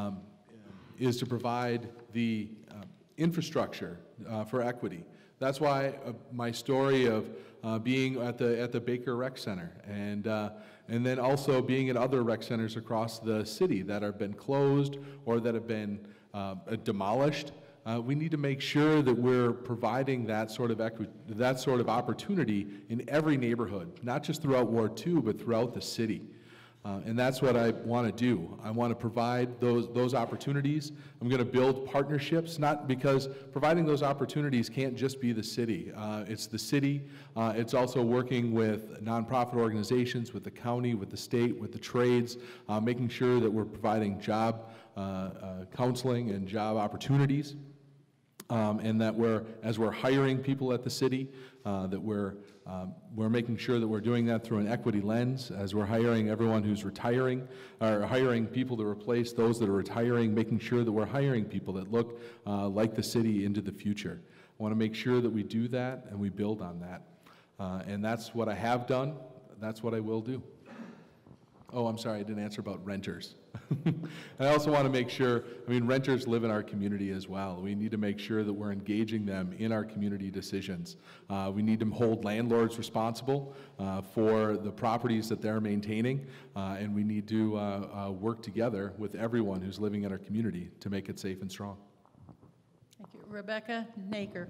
the infrastructure for equity. That's why my story of being at the Baker Rec Center and then also being at other rec centers across the city that have been closed or that have been demolished. We need to make sure that we're providing that sort of opportunity in every neighborhood, not just throughout Ward 2, but throughout the city. And that's what I want to do. I want to provide those opportunities. I'm going to build partnerships, not because providing those opportunities can't just be the city. It's the city. It's also working with nonprofit organizations, with the county, with the state, with the trades, making sure that we're providing job counseling and job opportunities. And that as we're hiring people at the city, that we're making sure that we're doing that through an equity lens, as we're hiring everyone who's retiring, or hiring people to replace those that are retiring, making sure that we're hiring people that look like the city into the future. I want to make sure that we do that and we build on that. And that's what I have done. That's what I will do. Oh, I'm sorry, I didn't answer about renters. I also want to make sure, renters live in our community as well. We need to make sure that we're engaging them in our community decisions. We need to hold landlords responsible for the properties that they're maintaining, and we need to work together with everyone who's living in our community to make it safe and strong. Thank you. Rebecca Naker.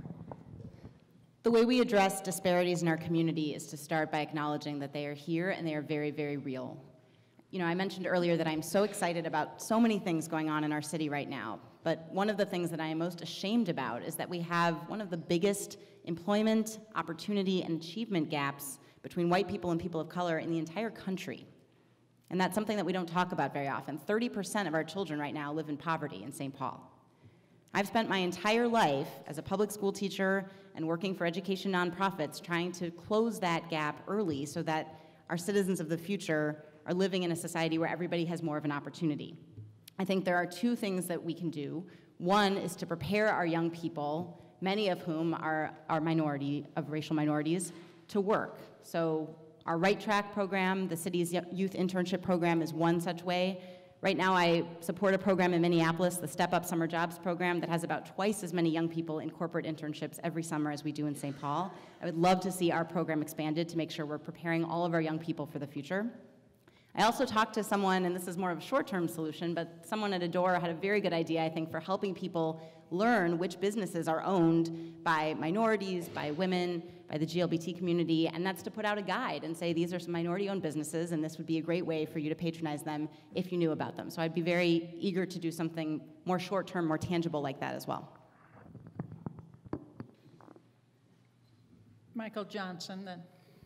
The way we address disparities in our community is to start by acknowledging that they are here and they are very, very real. You know, I mentioned earlier that I'm so excited about so many things going on in our city right now, but one of the things that I am most ashamed about is that we have one of the biggest employment, opportunity, and achievement gaps between white people and people of color in the entire country. And that's something that we don't talk about very often. 30% of our children right now live in poverty in St. Paul. I've spent my entire life as a public school teacher and working for education nonprofits trying to close that gap early so that our citizens of the future are living in a society where everybody has more of an opportunity. I think there are two things that we can do. One is to prepare our young people, many of whom are racial minorities, to work. So our Right Track program, the city's youth internship program, is one such way. Right now, I support a program in Minneapolis, the Step Up Summer Jobs program, that has about twice as many young people in corporate internships every summer as we do in St. Paul. I would love to see our program expanded to make sure we're preparing all of our young people for the future. I also talked to someone, and this is more of a short-term solution, but someone at Adora had a very good idea, I think, for helping people learn which businesses are owned by minorities, by women, by the GLBT community, and that's to put out a guide and say, these are some minority-owned businesses, and this would be a great way for you to patronize them if you knew about them. So I'd be very eager to do something more short-term, more tangible like that as well. Michael Johnson, then.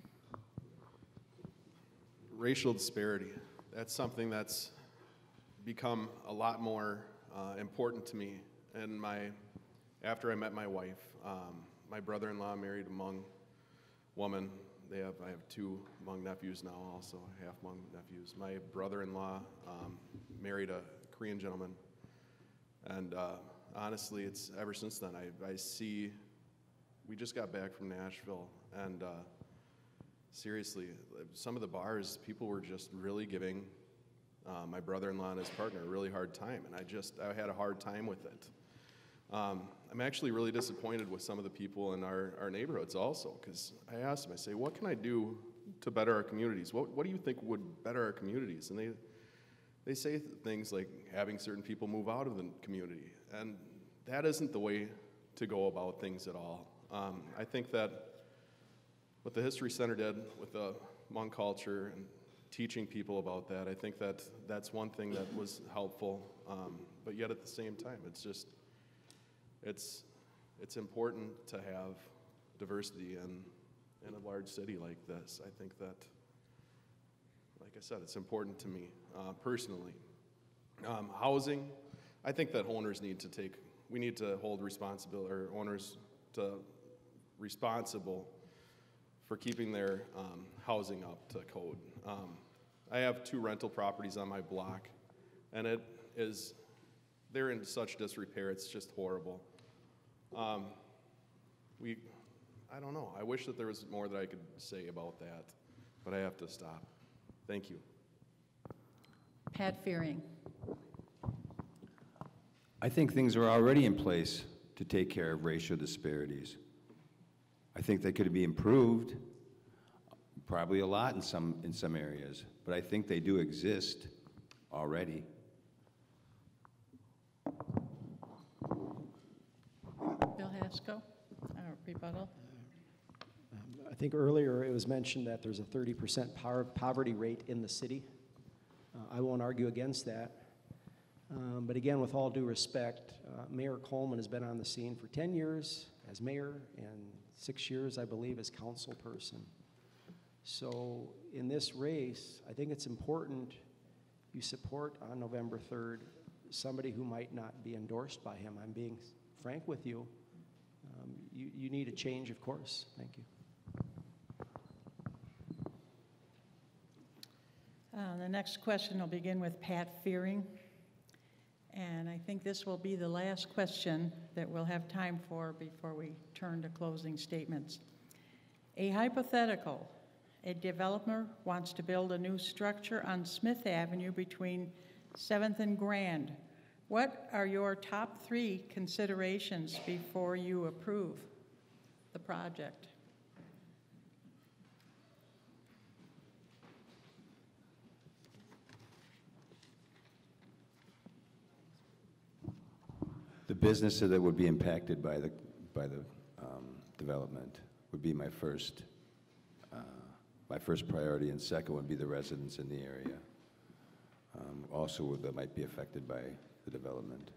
Racial disparity, that's something that's become a lot more important to me. And after I met my wife, my brother-in-law married a Hmong woman. I have two Hmong nephews now, also half Hmong nephews. My brother-in-law married a Korean gentleman. And honestly, it's ever since then, I see, we just got back from Nashville, and seriously, some of the bars, people were just really giving my brother-in-law and his partner a really hard time, and I had a hard time with it. I'm actually really disappointed with some of the people in our neighborhoods also, because I asked them, I say, what can I do to better our communities? What do you think would better our communities? And they say things like having certain people move out of the community, and that isn't the way to go about things at all. I think that what the History Center did with the Hmong culture and teaching people about that, I think that that's one thing that was helpful, but yet at the same time, it's important to have diversity in a large city like this. I think that, like I said, it's important to me personally. Housing, I think that owners we need to hold responsibility, or owners to responsible for keeping their housing up to code. I have 2 rental properties on my block, and they're in such disrepair, it's just horrible. I don't know, I wish that there was more that I could say about that, but I have to stop. Thank you. Pat Fearing. I think things are already in place to take care of racial disparities. I think they could be improved, probably a lot in some areas, but I think they do exist already. Bill Haskell, rebuttal. I think earlier it was mentioned that there's a 30% poverty rate in the city. I won't argue against that. But again, with all due respect, Mayor Coleman has been on the scene for 10 years as mayor and 6 years, I believe, as council person. So in this race, I think it's important you support on November 3rd somebody who might not be endorsed by him. I'm being frank with you. You need a change of course. Thank you. The next question will begin with Pat Fearing. And I think this will be the last question that we'll have time for before we turn to closing statements. A hypothetical: a developer wants to build a new structure on Smith Avenue between 7th and Grand. What are your top 3 considerations before you approve the project? The businesses that would be impacted by the development would be my first priority, and second would be the residents in the area. Also, that might be affected by the development.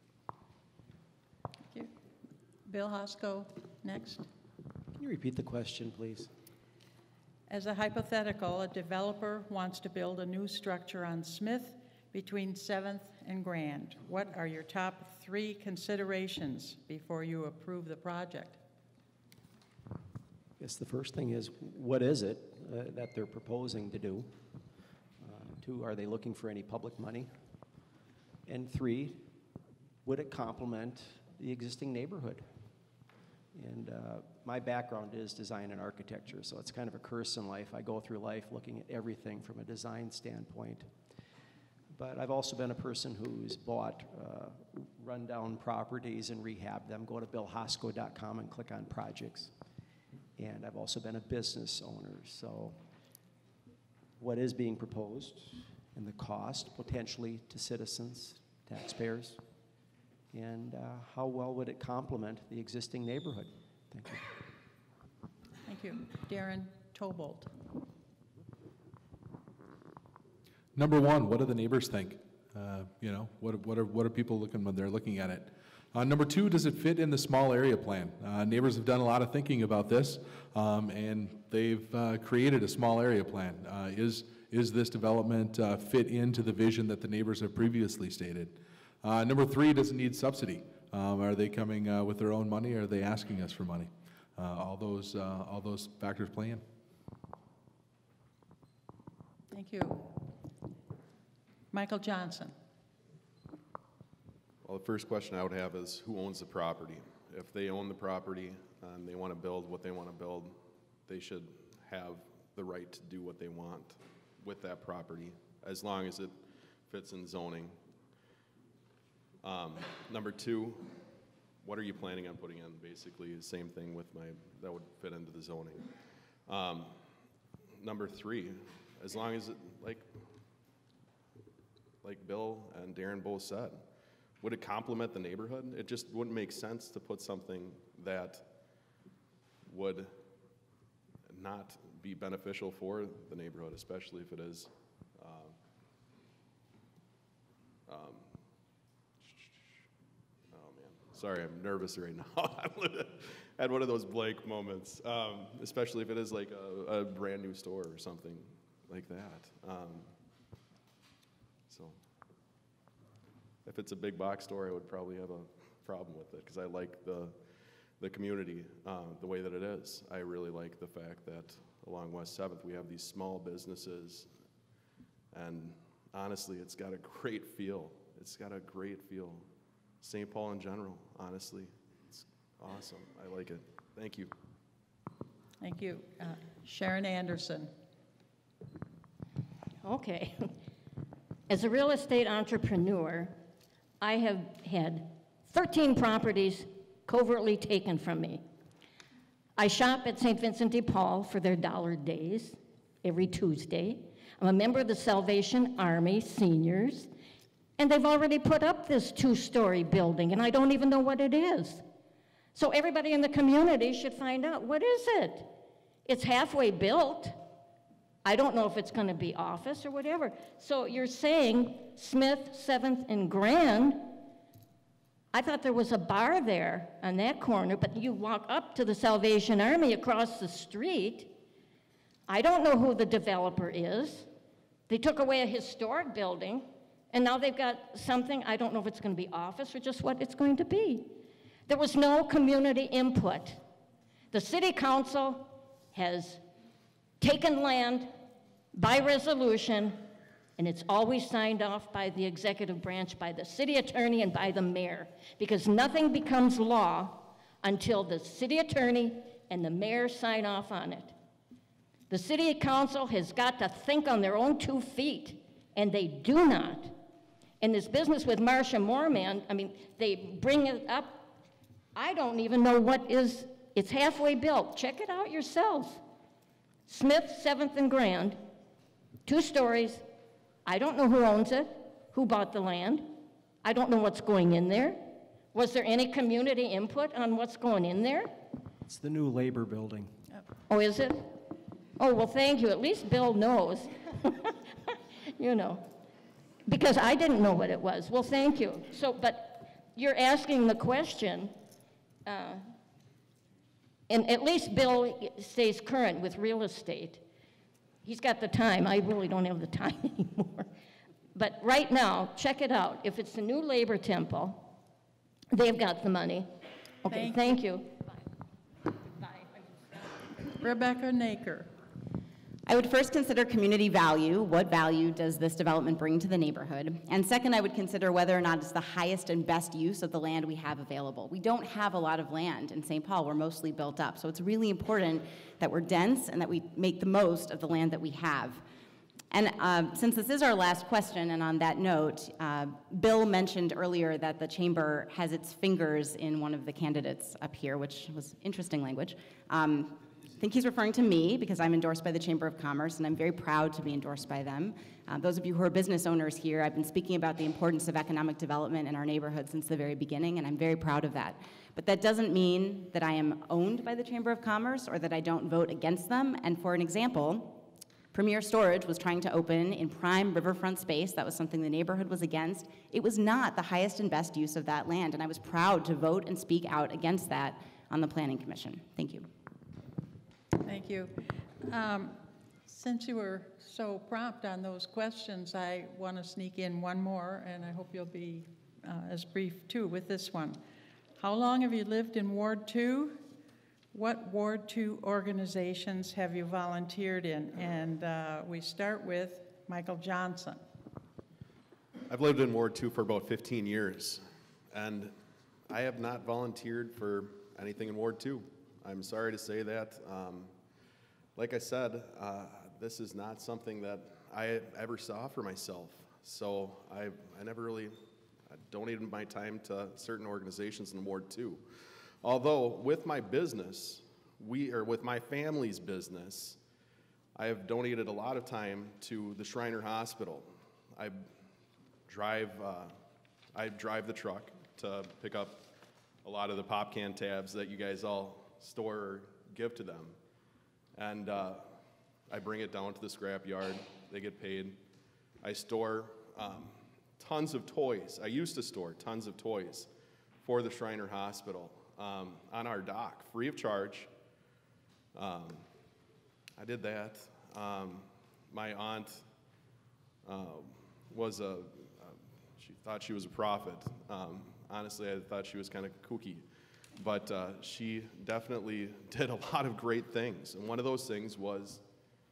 Thank you. Bill Hosko, next. Can you repeat the question, please? As a hypothetical, a developer wants to build a new structure on Smith between 7th and Grand. What are your top 3 considerations before you approve the project? I guess the first thing is, what is it that they're proposing to do? 2, are they looking for any public money? And 3, would it complement the existing neighborhood? And my background is design and architecture, so it's kind of a curse in life. I go through life looking at everything from a design standpoint. But I've also been a person who's bought rundown properties and rehabbed them. Go to billhosco.com and click on projects. And I've also been a business owner. So what is being proposed and the cost potentially to citizens, taxpayers, and how well would it complement the existing neighborhood? Thank you. Thank you. Darren Tobolt. Number 1, what do the neighbors think? What are people looking when they're looking at it? Number 2, does it fit in the small area plan? Neighbors have done a lot of thinking about this, and they've created a small area plan. Is this development fit into the vision that the neighbors have previously stated? Number 3, does it need subsidy? Are they coming with their own money, or are they asking us for money? All those factors play in. Thank you. Michael Johnson. Well, the first question I would have is, who owns the property? If they own the property and they want to build what they want to build, they should have the right to do what they want with that property, as long as it fits in zoning. Number 2, what are you planning on putting in? Basically, the same thing with that would fit into the zoning. Number 3, as long as it, like Bill and Darren both said, would it complement the neighborhood? It just wouldn't make sense to put something that would not be beneficial for the neighborhood, especially if it is. Oh man, sorry, I'm nervous right now. I had one of those blank moments, especially if it is like a brand new store or something like that. So if it's a big box store, I would probably have a problem with it because I like the community the way that it is. I really like the fact that along West 7th we have these small businesses, and honestly, it's got a great feel. It's got a great feel. St. Paul in general, honestly, it's awesome. I like it. Thank you. Thank you. Sharon Anderson. Okay. As a real estate entrepreneur, I have had 13 properties covertly taken from me. I shop at St. Vincent de Paul for their dollar days every Tuesday. I'm a member of the Salvation Army Seniors, and they've already put up this 2-story building, and I don't even know what it is. So everybody in the community should find out, what is it? It's halfway built. I don't know if it's going to be office or whatever. So you're saying Smith, 7th, and Grand. I thought there was a bar there on that corner, but you walk up to the Salvation Army across the street. I don't know who the developer is. They took away a historic building, and now they've got something, I don't know if it's going to be office or just what it's going to be. There was no community input. The city council has taken land by resolution, and it's always signed off by the executive branch, by the city attorney, and by the mayor, because nothing becomes law until the city attorney and the mayor sign off on it. The city council has got to think on their own 2 feet, and they do not. In this business with Marcia Moorman, I mean, they bring it up. I don't even know what is, it's halfway built. Check it out yourselves. Smith, 7th and Grand, 2 stories. I don't know who owns it, who bought the land. I don't know what's going in there. Was there any community input on what's going in there? It's the new labor building. Oh, is it? Oh, well, thank you. At least Bill knows. You know, because I didn't know what it was. Well, thank you. So, but you're asking the question, and at least Bill stays current with real estate. He's got the time. I really don't have the time anymore. But right now, check it out. If it's the new labor temple, they've got the money. Okay, thank you. Bye. Rebecca Naker. I would first consider community value. What value does this development bring to the neighborhood? And second, I would consider whether or not it's the highest and best use of the land we have available. We don't have a lot of land in St. Paul. We're mostly built up. So it's really important that we're dense and that we make the most of the land that we have. And since this is our last question, and on that note, Bill mentioned earlier that the chamber has its fingers in one of the candidates up here, which was interesting language. I think he's referring to me because I'm endorsed by the Chamber of Commerce, and I'm very proud to be endorsed by them. Those of you who are business owners here, I've been speaking about the importance of economic development in our neighborhood since the very beginning, and I'm very proud of that. But that doesn't mean that I am owned by the Chamber of Commerce or that I don't vote against them. And for an example, Premier Storage was trying to open in prime riverfront space. That was something the neighborhood was against. It was not the highest and best use of that land, and I was proud to vote and speak out against that on the Planning Commission. Thank you. Thank you. Since you were so prompt on those questions, I want to sneak in one more, and I hope you'll be as brief too with this one. How long have you lived in Ward 2? What Ward 2 organizations have you volunteered in? And we start with Michael Johnson. I've lived in Ward 2 for about 15 years, and I have not volunteered for anything in Ward 2. I'm sorry to say that. Like I said, this is not something that I ever saw for myself. So I never really, donated my time to certain organizations in Ward 2. Although with my business, with my family's business, I have donated a lot of time to the Shriner Hospital. I drive the truck to pick up a lot of the pop can tabs that you guys all store or give to them. And I bring it down to the scrap yard. They get paid. I store tons of toys. I used to store tons of toys for the Shriner Hospital on our dock, free of charge. I did that. My aunt she thought she was a prophet. Honestly, I thought she was kind of kooky. But she definitely did a lot of great things. And one of those things was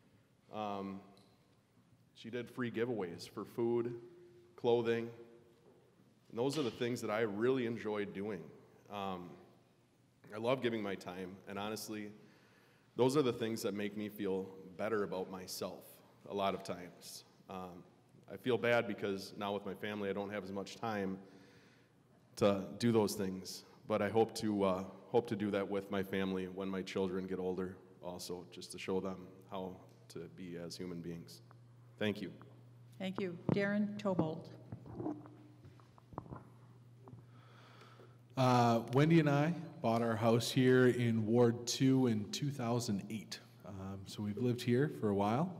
she did free giveaways for food, clothing. And those are the things that I really enjoyed doing. I love giving my time. And honestly, those are the things that make me feel better about myself a lot of times. I feel bad because now with my family, I don't have as much time to do those things. But I hope to do that with my family when my children get older also, just to show them how to be as human beings. Thank you. Thank you. Darren Tobold. Wendy and I bought our house here in Ward 2 in 2008. So we've lived here for a while,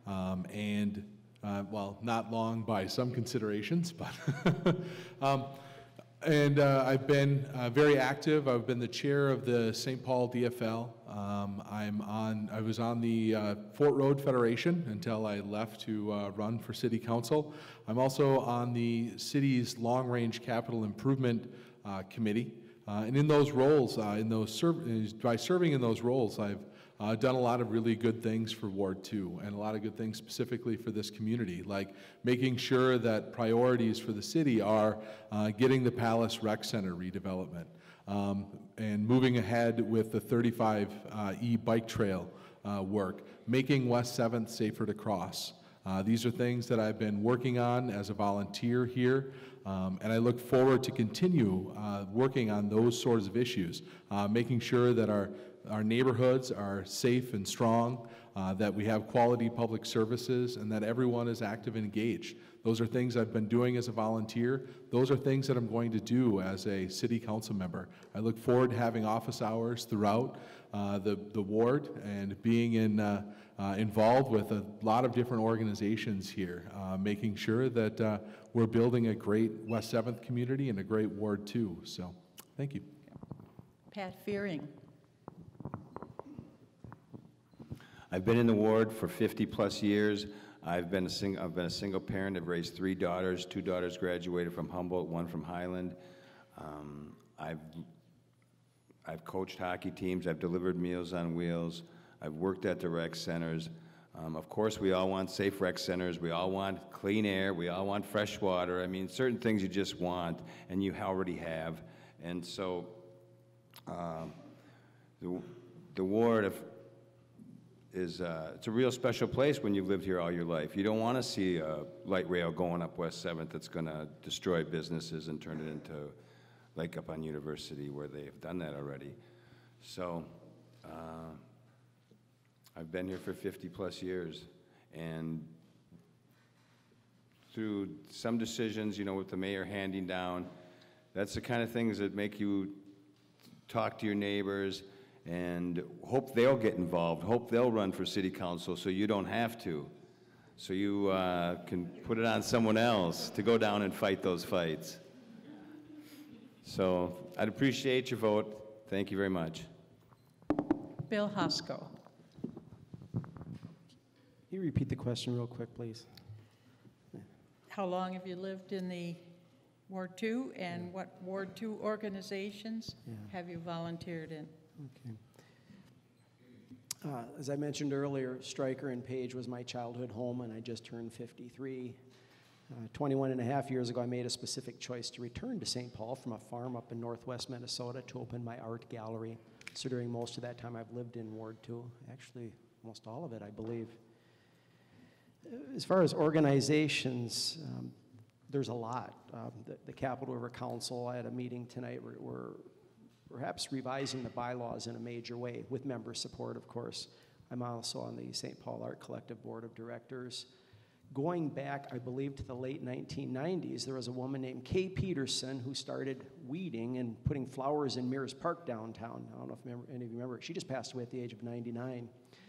well, not long by some considerations, but and I've been very active. I've been the chair of the St. Paul DFL. I was on the Fort Road Federation until I left to run for city council. I'm also on the city's long-range capital improvement committee. And in those roles, by serving in those roles, I've done a lot of really good things for Ward 2 and a lot of good things specifically for this community, like making sure that priorities for the city are getting the Palace Rec Center redevelopment and moving ahead with the 35E bike trail work, making West 7th safer to cross. These are things that I've been working on as a volunteer here, and I look forward to continue working on those sorts of issues, making sure that our neighborhoods are safe and strong, that we have quality public services, and that everyone is active and engaged. Those are things I've been doing as a volunteer. Those are things that I'm going to do as a city council member. I look forward to having office hours throughout the ward and being involved with a lot of different organizations here, making sure that we're building a great West 7th community and a great Ward 2. So, thank you. Pat Fearing. I've been in the ward for 50-plus years. I've been a single parent. I've raised 3 daughters. 2 daughters graduated from Humboldt, 1 from Highland. I've coached hockey teams. I've delivered Meals on Wheels. I've worked at the rec centers. Of course, we all want safe rec centers. We all want clean air. We all want fresh water. I mean, certain things you just want, and you already have. And so the ward it's a real special place when you've lived here all your life. You don't want to see a light rail going up West 7th that's going to destroy businesses and turn it into like up on University where they have done that already. So I've been here for 50-plus years, and through some decisions, you know, with the mayor handing down, that's the kind of things that make you talk to your neighbors and hope they'll get involved, hope they'll run for city council so you don't have to, so you can put it on someone else to go down and fight those fights. So I'd appreciate your vote. Thank you very much. Bill Hosko. Can you repeat the question real quick, please? How long have you lived in the Ward 2, and what Ward 2 organizations have you volunteered in? Okay. As I mentioned earlier, Stryker and Page was my childhood home, and I just turned 53. 21 and a half years ago, I made a specific choice to return to St. Paul from a farm up in northwest Minnesota to open my art gallery. So during most of that time, I've lived in Ward 2, actually almost all of it, I believe. As far as organizations, there's a lot. The Capital River Council, I had a meeting tonight, we're perhaps revising the bylaws in a major way, with member support, of course. I'm also on the St. Paul Art Collective Board of Directors. Going back, I believe, to the late 1990s, there was a woman named Kay Peterson who started weeding and putting flowers in Mears Park downtown. I don't know if any of you remember. She just passed away at the age of 99.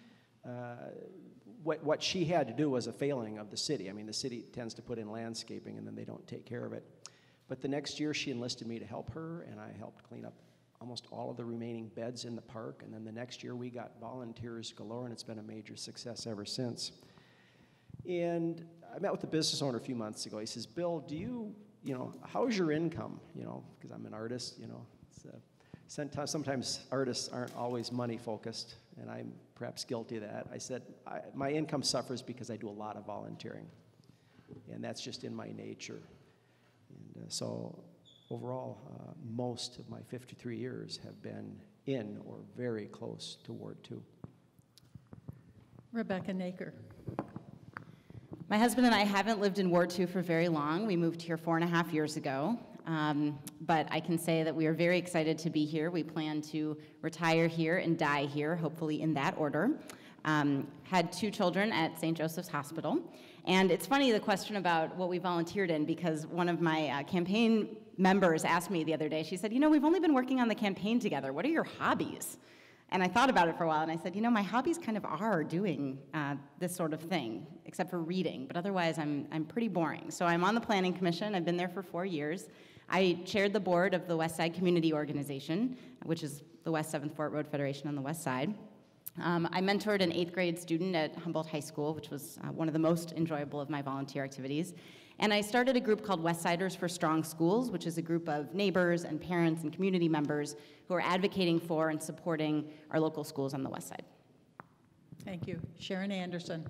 What she had to do was a failing of the city. I mean, the city tends to put in landscaping and then they don't take care of it. But the next year she enlisted me to help her, and I helped clean up almost all of the remaining beds in the park. And then the next year we got volunteers galore, and it's been a major success ever since. And I met with the business owner a few months ago. He says, Bill, do you know, how's your income? You know, because I'm an artist, you know. Sometimes artists aren't always money focused, and I'm perhaps guilty of that. I said, my income suffers because I do a lot of volunteering, and that's just in my nature. And so overall, most of my 53 years have been in or very close to Ward 2. Rebecca Naker. My husband and I haven't lived in Ward 2 for very long. We moved here 4.5 years ago. But I can say that we are very excited to be here. We plan to retire here and die here, hopefully in that order. Had 2 children at St. Joseph's Hospital. And it's funny, the question about what we volunteered in, because one of my campaign members asked me the other day, she said, you know, we've only been working on the campaign together. What are your hobbies? And I thought about it for a while, and I said, you know, my hobbies kind of are doing this sort of thing, except for reading. But otherwise, I'm pretty boring. So I'm on the Planning Commission. I've been there for 4 years. I chaired the board of the West Side Community Organization, which is the West 7th Fort Road Federation on the West Side. I mentored an 8th grade student at Humboldt High School, which was one of the most enjoyable of my volunteer activities. And I started a group called Westsiders for Strong Schools, which is a group of neighbors and parents and community members who are advocating for and supporting our local schools on the West Side. Thank you. Sharon Anderson.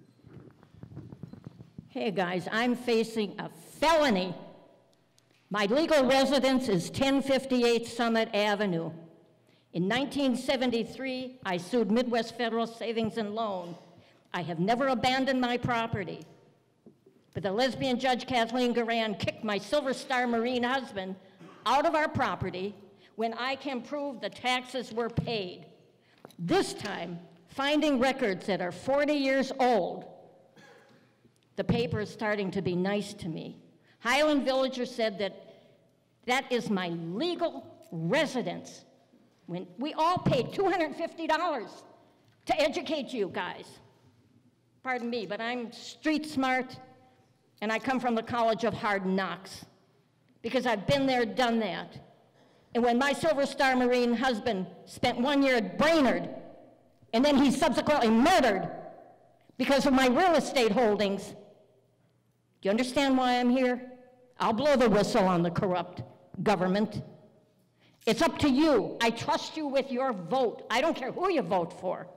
Hey guys, I'm facing a felony. My legal residence is 1058 Summit Avenue. In 1973, I sued Midwest Federal Savings and Loan. I have never abandoned my property. But the lesbian judge Kathleen Garan kicked my Silver Star Marine husband out of our property when I can prove the taxes were paid. This time, finding records that are 40 years old, the paper is starting to be nice to me. Highland Villager said that is my legal residence. When we all paid $250 to educate you guys. Pardon me, but I'm street smart, and I come from the College of Hard Knocks because I've been there, done that. And when my Silver Star Marine husband spent 1 year at Brainerd, and then he's subsequently murdered because of my real estate holdings, do you understand why I'm here? I'll blow the whistle on the corrupt government. It's up to you. I trust you with your vote. I don't care who you vote for.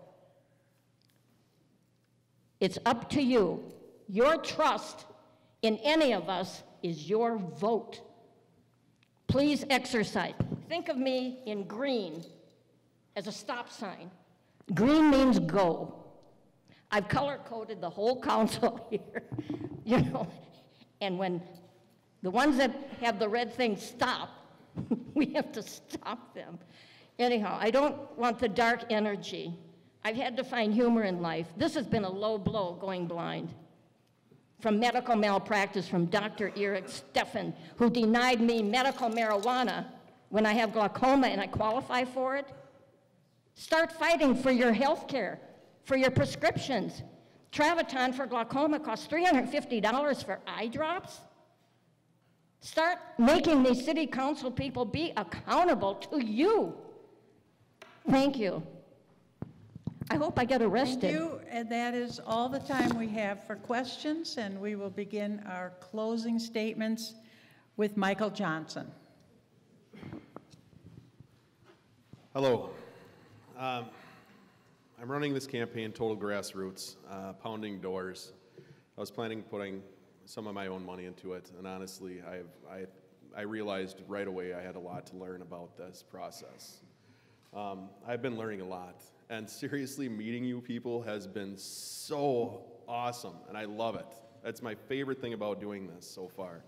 It's up to you. Your trust in any of us is your vote. Please exercise. Think of me in green as a stop sign. Green means go. I've color-coded the whole council here, you know, and when the ones that have the red thing stop, we have to stop them. Anyhow, I don't want the dark energy. I've had to find humor in life. This has been a low blow, going blind. From medical malpractice from Dr. Eric Steffen, who denied me medical marijuana when I have glaucoma and I qualify for it. Start fighting for your health care, for your prescriptions. Travatan for glaucoma costs $350 for eye drops. Start making these city council people be accountable to you. Thank you. I hope I get arrested. Thank you, and that is all the time we have for questions, and we will begin our closing statements with Michael Johnson. Hello. I'm running this campaign total grassroots, pounding doors. I was planning putting some of my own money into it, and honestly, I realized right away I had a lot to learn about this process. I've been learning a lot, and seriously, meeting you people has been so awesome, and I love it. That's my favorite thing about doing this so far.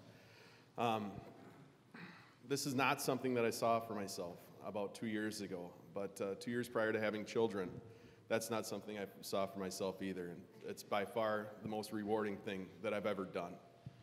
This is not something that I saw for myself about 2 years ago, but 2 years prior to having children, that's not something I saw for myself either. And it's by far the most rewarding thing that I've ever done.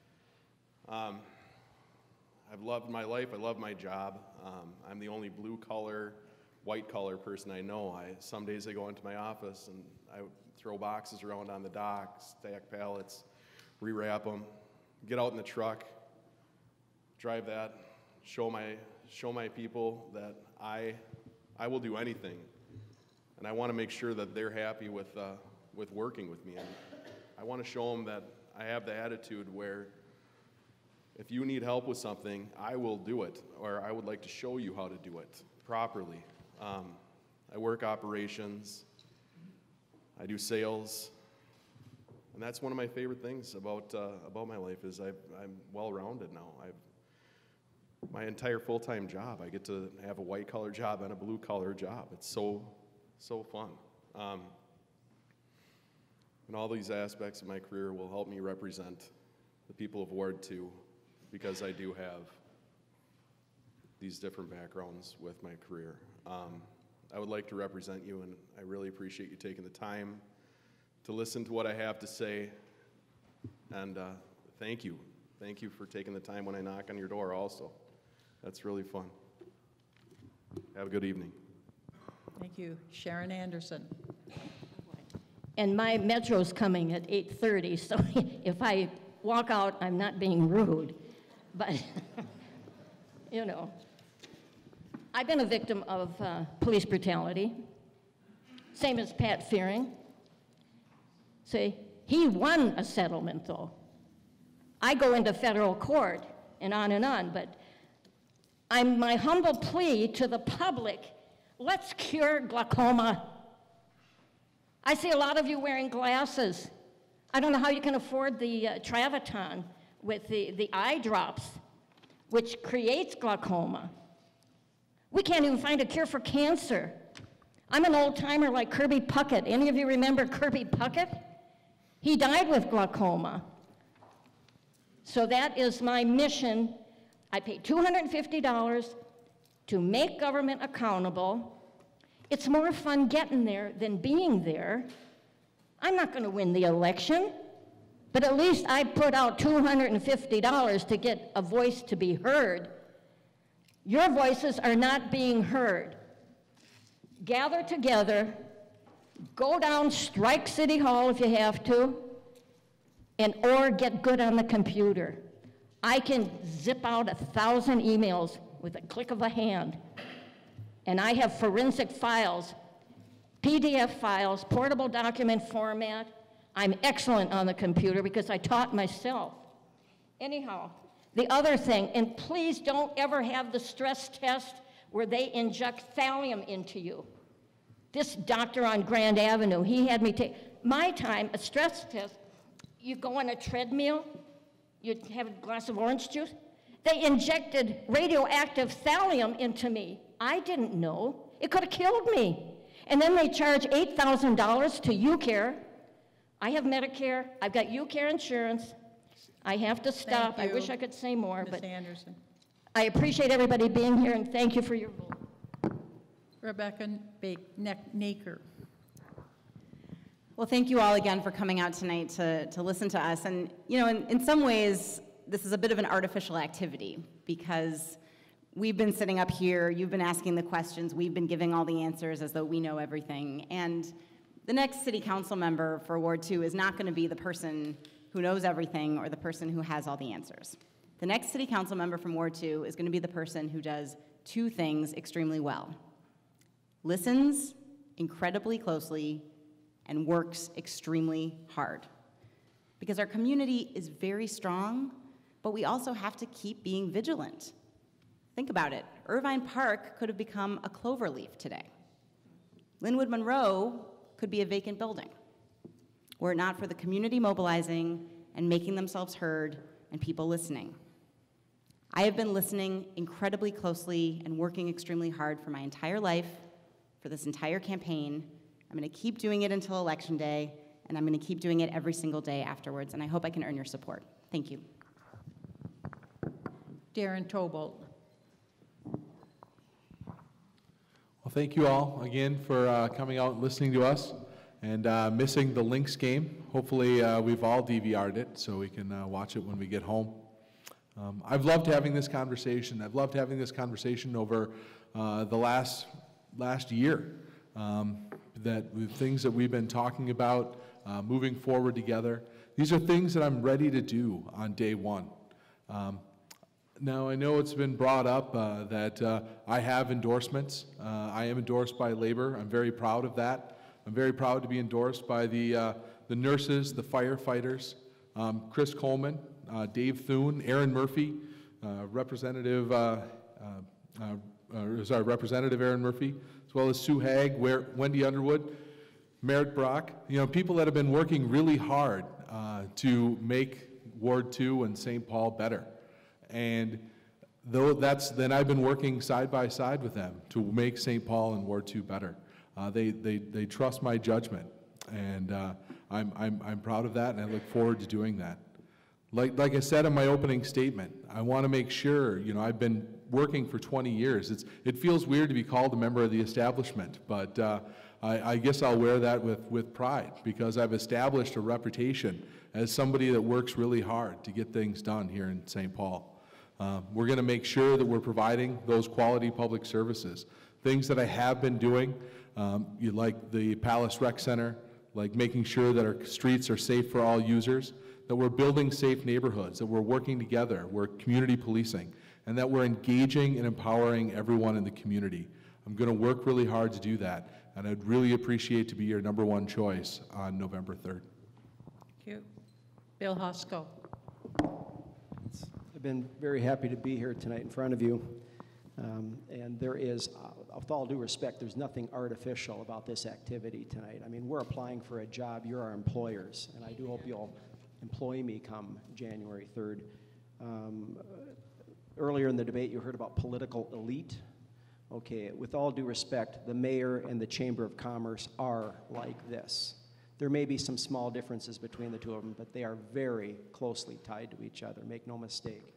I've loved my life. I love my job. I'm the only blue-collar, white-collar person I know. Some days I go into my office and I throw boxes around on the dock, stack pallets, rewrap them, get out in the truck, drive that, show my people that I will do anything, and I want to make sure that they're happy with working with me. And I want to show them that I have the attitude where if you need help with something, I will do it, or I would like to show you how to do it properly. I work operations, I do sales, and that's one of my favorite things about my life is I'm well-rounded now. My entire full-time job, I get to have a white-collar job and a blue-collar job. It's so fun. And all these aspects of my career will help me represent the people of Ward 2 because I do have these different backgrounds with my career. I would like to represent you, and I really appreciate you taking the time to listen to what I have to say, and thank you. Thank you for taking the time when I knock on your door also. That's really fun. Have a good evening. Thank you. Sharon Anderson. And my metro's coming at 8:30, so if I walk out, I'm not being rude. But, you know, I've been a victim of police brutality, same as Pat Fearing. See, he won a settlement, though. I go into federal court and on, but my humble plea to the public, let's cure glaucoma. I see a lot of you wearing glasses. I don't know how you can afford the Traviton with the eye drops, which creates glaucoma. We can't even find a cure for cancer. I'm an old timer like Kirby Puckett. Any of you remember Kirby Puckett? He died with glaucoma. So that is my mission. I pay $250 to make government accountable. It's more fun getting there than being there. I'm not going to win the election, but at least I put out $250 to get a voice to be heard. Your voices are not being heard. Gather together, go down, strike City Hall if you have to, or get good on the computer. I can zip out 1,000 emails with a click of a hand. And I have forensic files, PDF files, portable document format. I'm excellent on the computer because I taught myself. Anyhow, the other thing, and please don't ever have the stress test where they inject thallium into you. This doctor on Grand Avenue, he had me take, my time, a stress test, you go on a treadmill, you have a glass of orange juice. They injected radioactive thallium into me. I didn't know. It could have killed me. And then they charge $8,000 to UCare. I have Medicare. I've got UCare insurance. I have to stop. I wish I could say more, Ms. but Anderson. I appreciate everybody being here, and thank you for your vote. Rebecca Naker. Well, thank you all again for coming out tonight to listen to us. And, you know, in some ways, this is a bit of an artificial activity because we've been sitting up here, you've been asking the questions, we've been giving all the answers as though we know everything. And the next city council member for Ward 2 is not going to be the person who knows everything or the person who has all the answers. The next city council member from Ward 2 is going to be the person who does two things extremely well. Listens incredibly closely and works extremely hard. Because our community is very strong, but we also have to keep being vigilant. Think about it. Irvine Park could have become a cloverleaf today. Linwood Monroe could be a vacant building, were it not for the community mobilizing and making themselves heard and people listening. I have been listening incredibly closely and working extremely hard for my entire life, for this entire campaign. I'm going to keep doing it until Election Day, and I'm going to keep doing it every single day afterwards, and I hope I can earn your support. Thank you. Darren Tobolt. Well, thank you all again for coming out and listening to us and missing the Lynx game. Hopefully we've all DVR'd it so we can watch it when we get home. I've loved having this conversation. I've loved having this conversation over the last year. Things that we've been talking about, moving forward together. These are things that I'm ready to do on day one. Now, I know it's been brought up that I have endorsements. I am endorsed by labor. I'm very proud of that. I'm very proud to be endorsed by the nurses, the firefighters, Chris Coleman, Dave Thune, Aaron Murphy, Representative Aaron Murphy, as well as Sue Haig, Wendy Underwood, Merritt Brock. You know, people that have been working really hard to make Ward 2 and St. Paul better. And then I've been working side by side with them to make St. Paul and Ward 2 better. They trust my judgment, and I'm proud of that, and I look forward to doing that. Like I said in my opening statement, I want to make sure, you know, I've been working for 20 years. It feels weird to be called a member of the establishment, but I guess I'll wear that with pride, because I've established a reputation as somebody that works really hard to get things done here in St. Paul. We're going to make sure that we're providing those quality public services. Things that I have been doing, like the Palace Rec Center, like making sure that our streets are safe for all users, that we're building safe neighborhoods, that we're working together, we're community policing, and that we're engaging and empowering everyone in the community. I'm going to work really hard to do that, and I'd really appreciate to be your #1 choice on November 3rd. Thank you. Bill Hosko. I've been very happy to be here tonight in front of you. And there is, with all due respect, there's nothing artificial about this activity tonight. I mean, we're applying for a job. You're our employers, and I do hope you'll employ me come January 3rd. Earlier in the debate, you heard about political elite. Okay, with all due respect, the mayor and the Chamber of Commerce are like this. There may be some small differences between the two of them, but they are very closely tied to each other, make no mistake.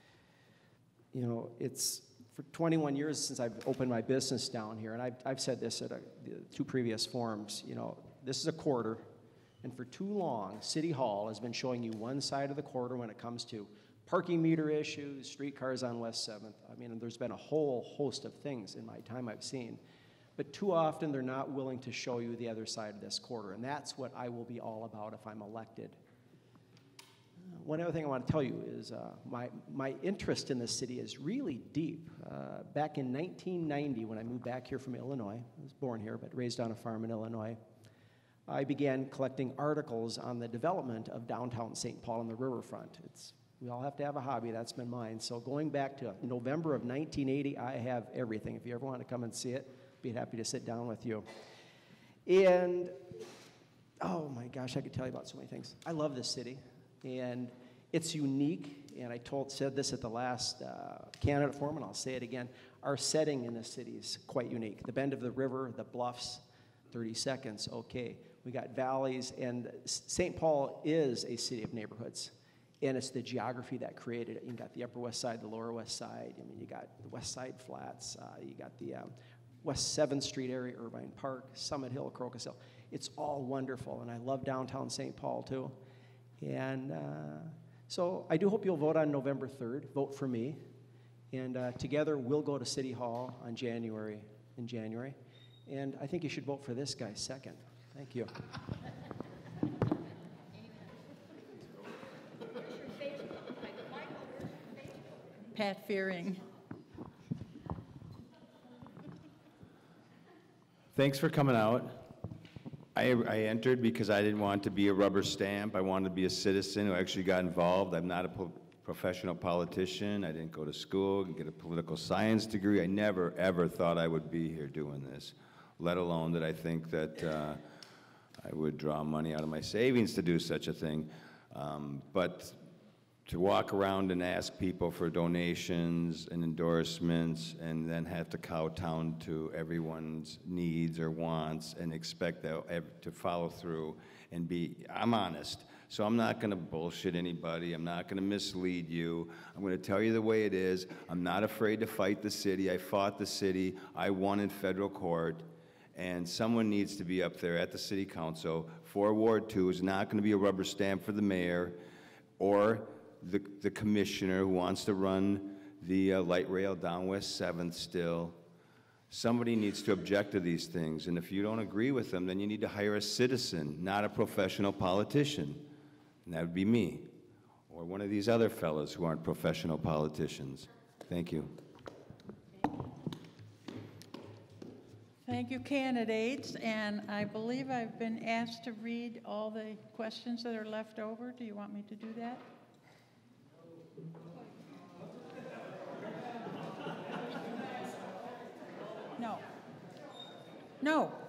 You know, it's for 21 years since I've opened my business down here, and I've said this at the 2 previous forums, you know, this is a quarter, and for too long, City Hall has been showing you one side of the quarter when it comes to parking meter issues, streetcars on West 7th. I mean, there's been a whole host of things in my time I've seen. But too often, they're not willing to show you the other side of this quarter, and that's what I will be all about if I'm elected. One other thing I want to tell you is my interest in this city is really deep. Back in 1990, when I moved back here from Illinois, I was born here but raised on a farm in Illinois, I began collecting articles on the development of downtown St. Paul and the riverfront. We all have to have a hobby. That's been mine. So going back to November of 1980, I have everything. If you ever want to come and see it, be happy to sit down with you. And, oh my gosh, I could tell you about so many things. I love this city, and it's unique, and I said this at the last candidate forum, and I'll say it again. Our setting in this city is quite unique. The bend of the river, the bluffs, 30 seconds, okay. We got valleys, and St. Paul is a city of neighborhoods, and it's the geography that created it. You got the Upper West Side, the Lower West Side. I mean, you got the West Side Flats. You got the West 7th Street area, Irvine Park, Summit Hill, Crocus Hill. It's all wonderful, and I love downtown St. Paul, too. And so I do hope you'll vote on November 3rd. Vote for me. And together, we'll go to City Hall in January. And I think you should vote for this guy second. Thank you. Pat Fearing. Thanks for coming out. I entered because I didn't want to be a rubber stamp. I wanted to be a citizen who actually got involved. I'm not a professional politician. I didn't go to school and get a political science degree. I never, ever thought I would be here doing this, let alone that I think that I would draw money out of my savings to do such a thing. But to walk around and ask people for donations and endorsements and then have to kowtow to everyone's needs or wants and expect to follow through and I'm honest. So I'm not going to bullshit anybody. I'm not going to mislead you. I'm going to tell you the way it is. I'm not afraid to fight the city. I fought the city. I won in federal court. And someone needs to be up there at the city council for Ward 2 is not going to be a rubber stamp for the mayor or the commissioner who wants to run the light rail down West 7th still. Somebody needs to object to these things, and if you don't agree with them, then you need to hire a citizen, not a professional politician. And that would be me, or one of these other fellows who aren't professional politicians. Thank you. Thank you, candidates, and I believe I've been asked to read all the questions that are left over. Do you want me to do that? No. No.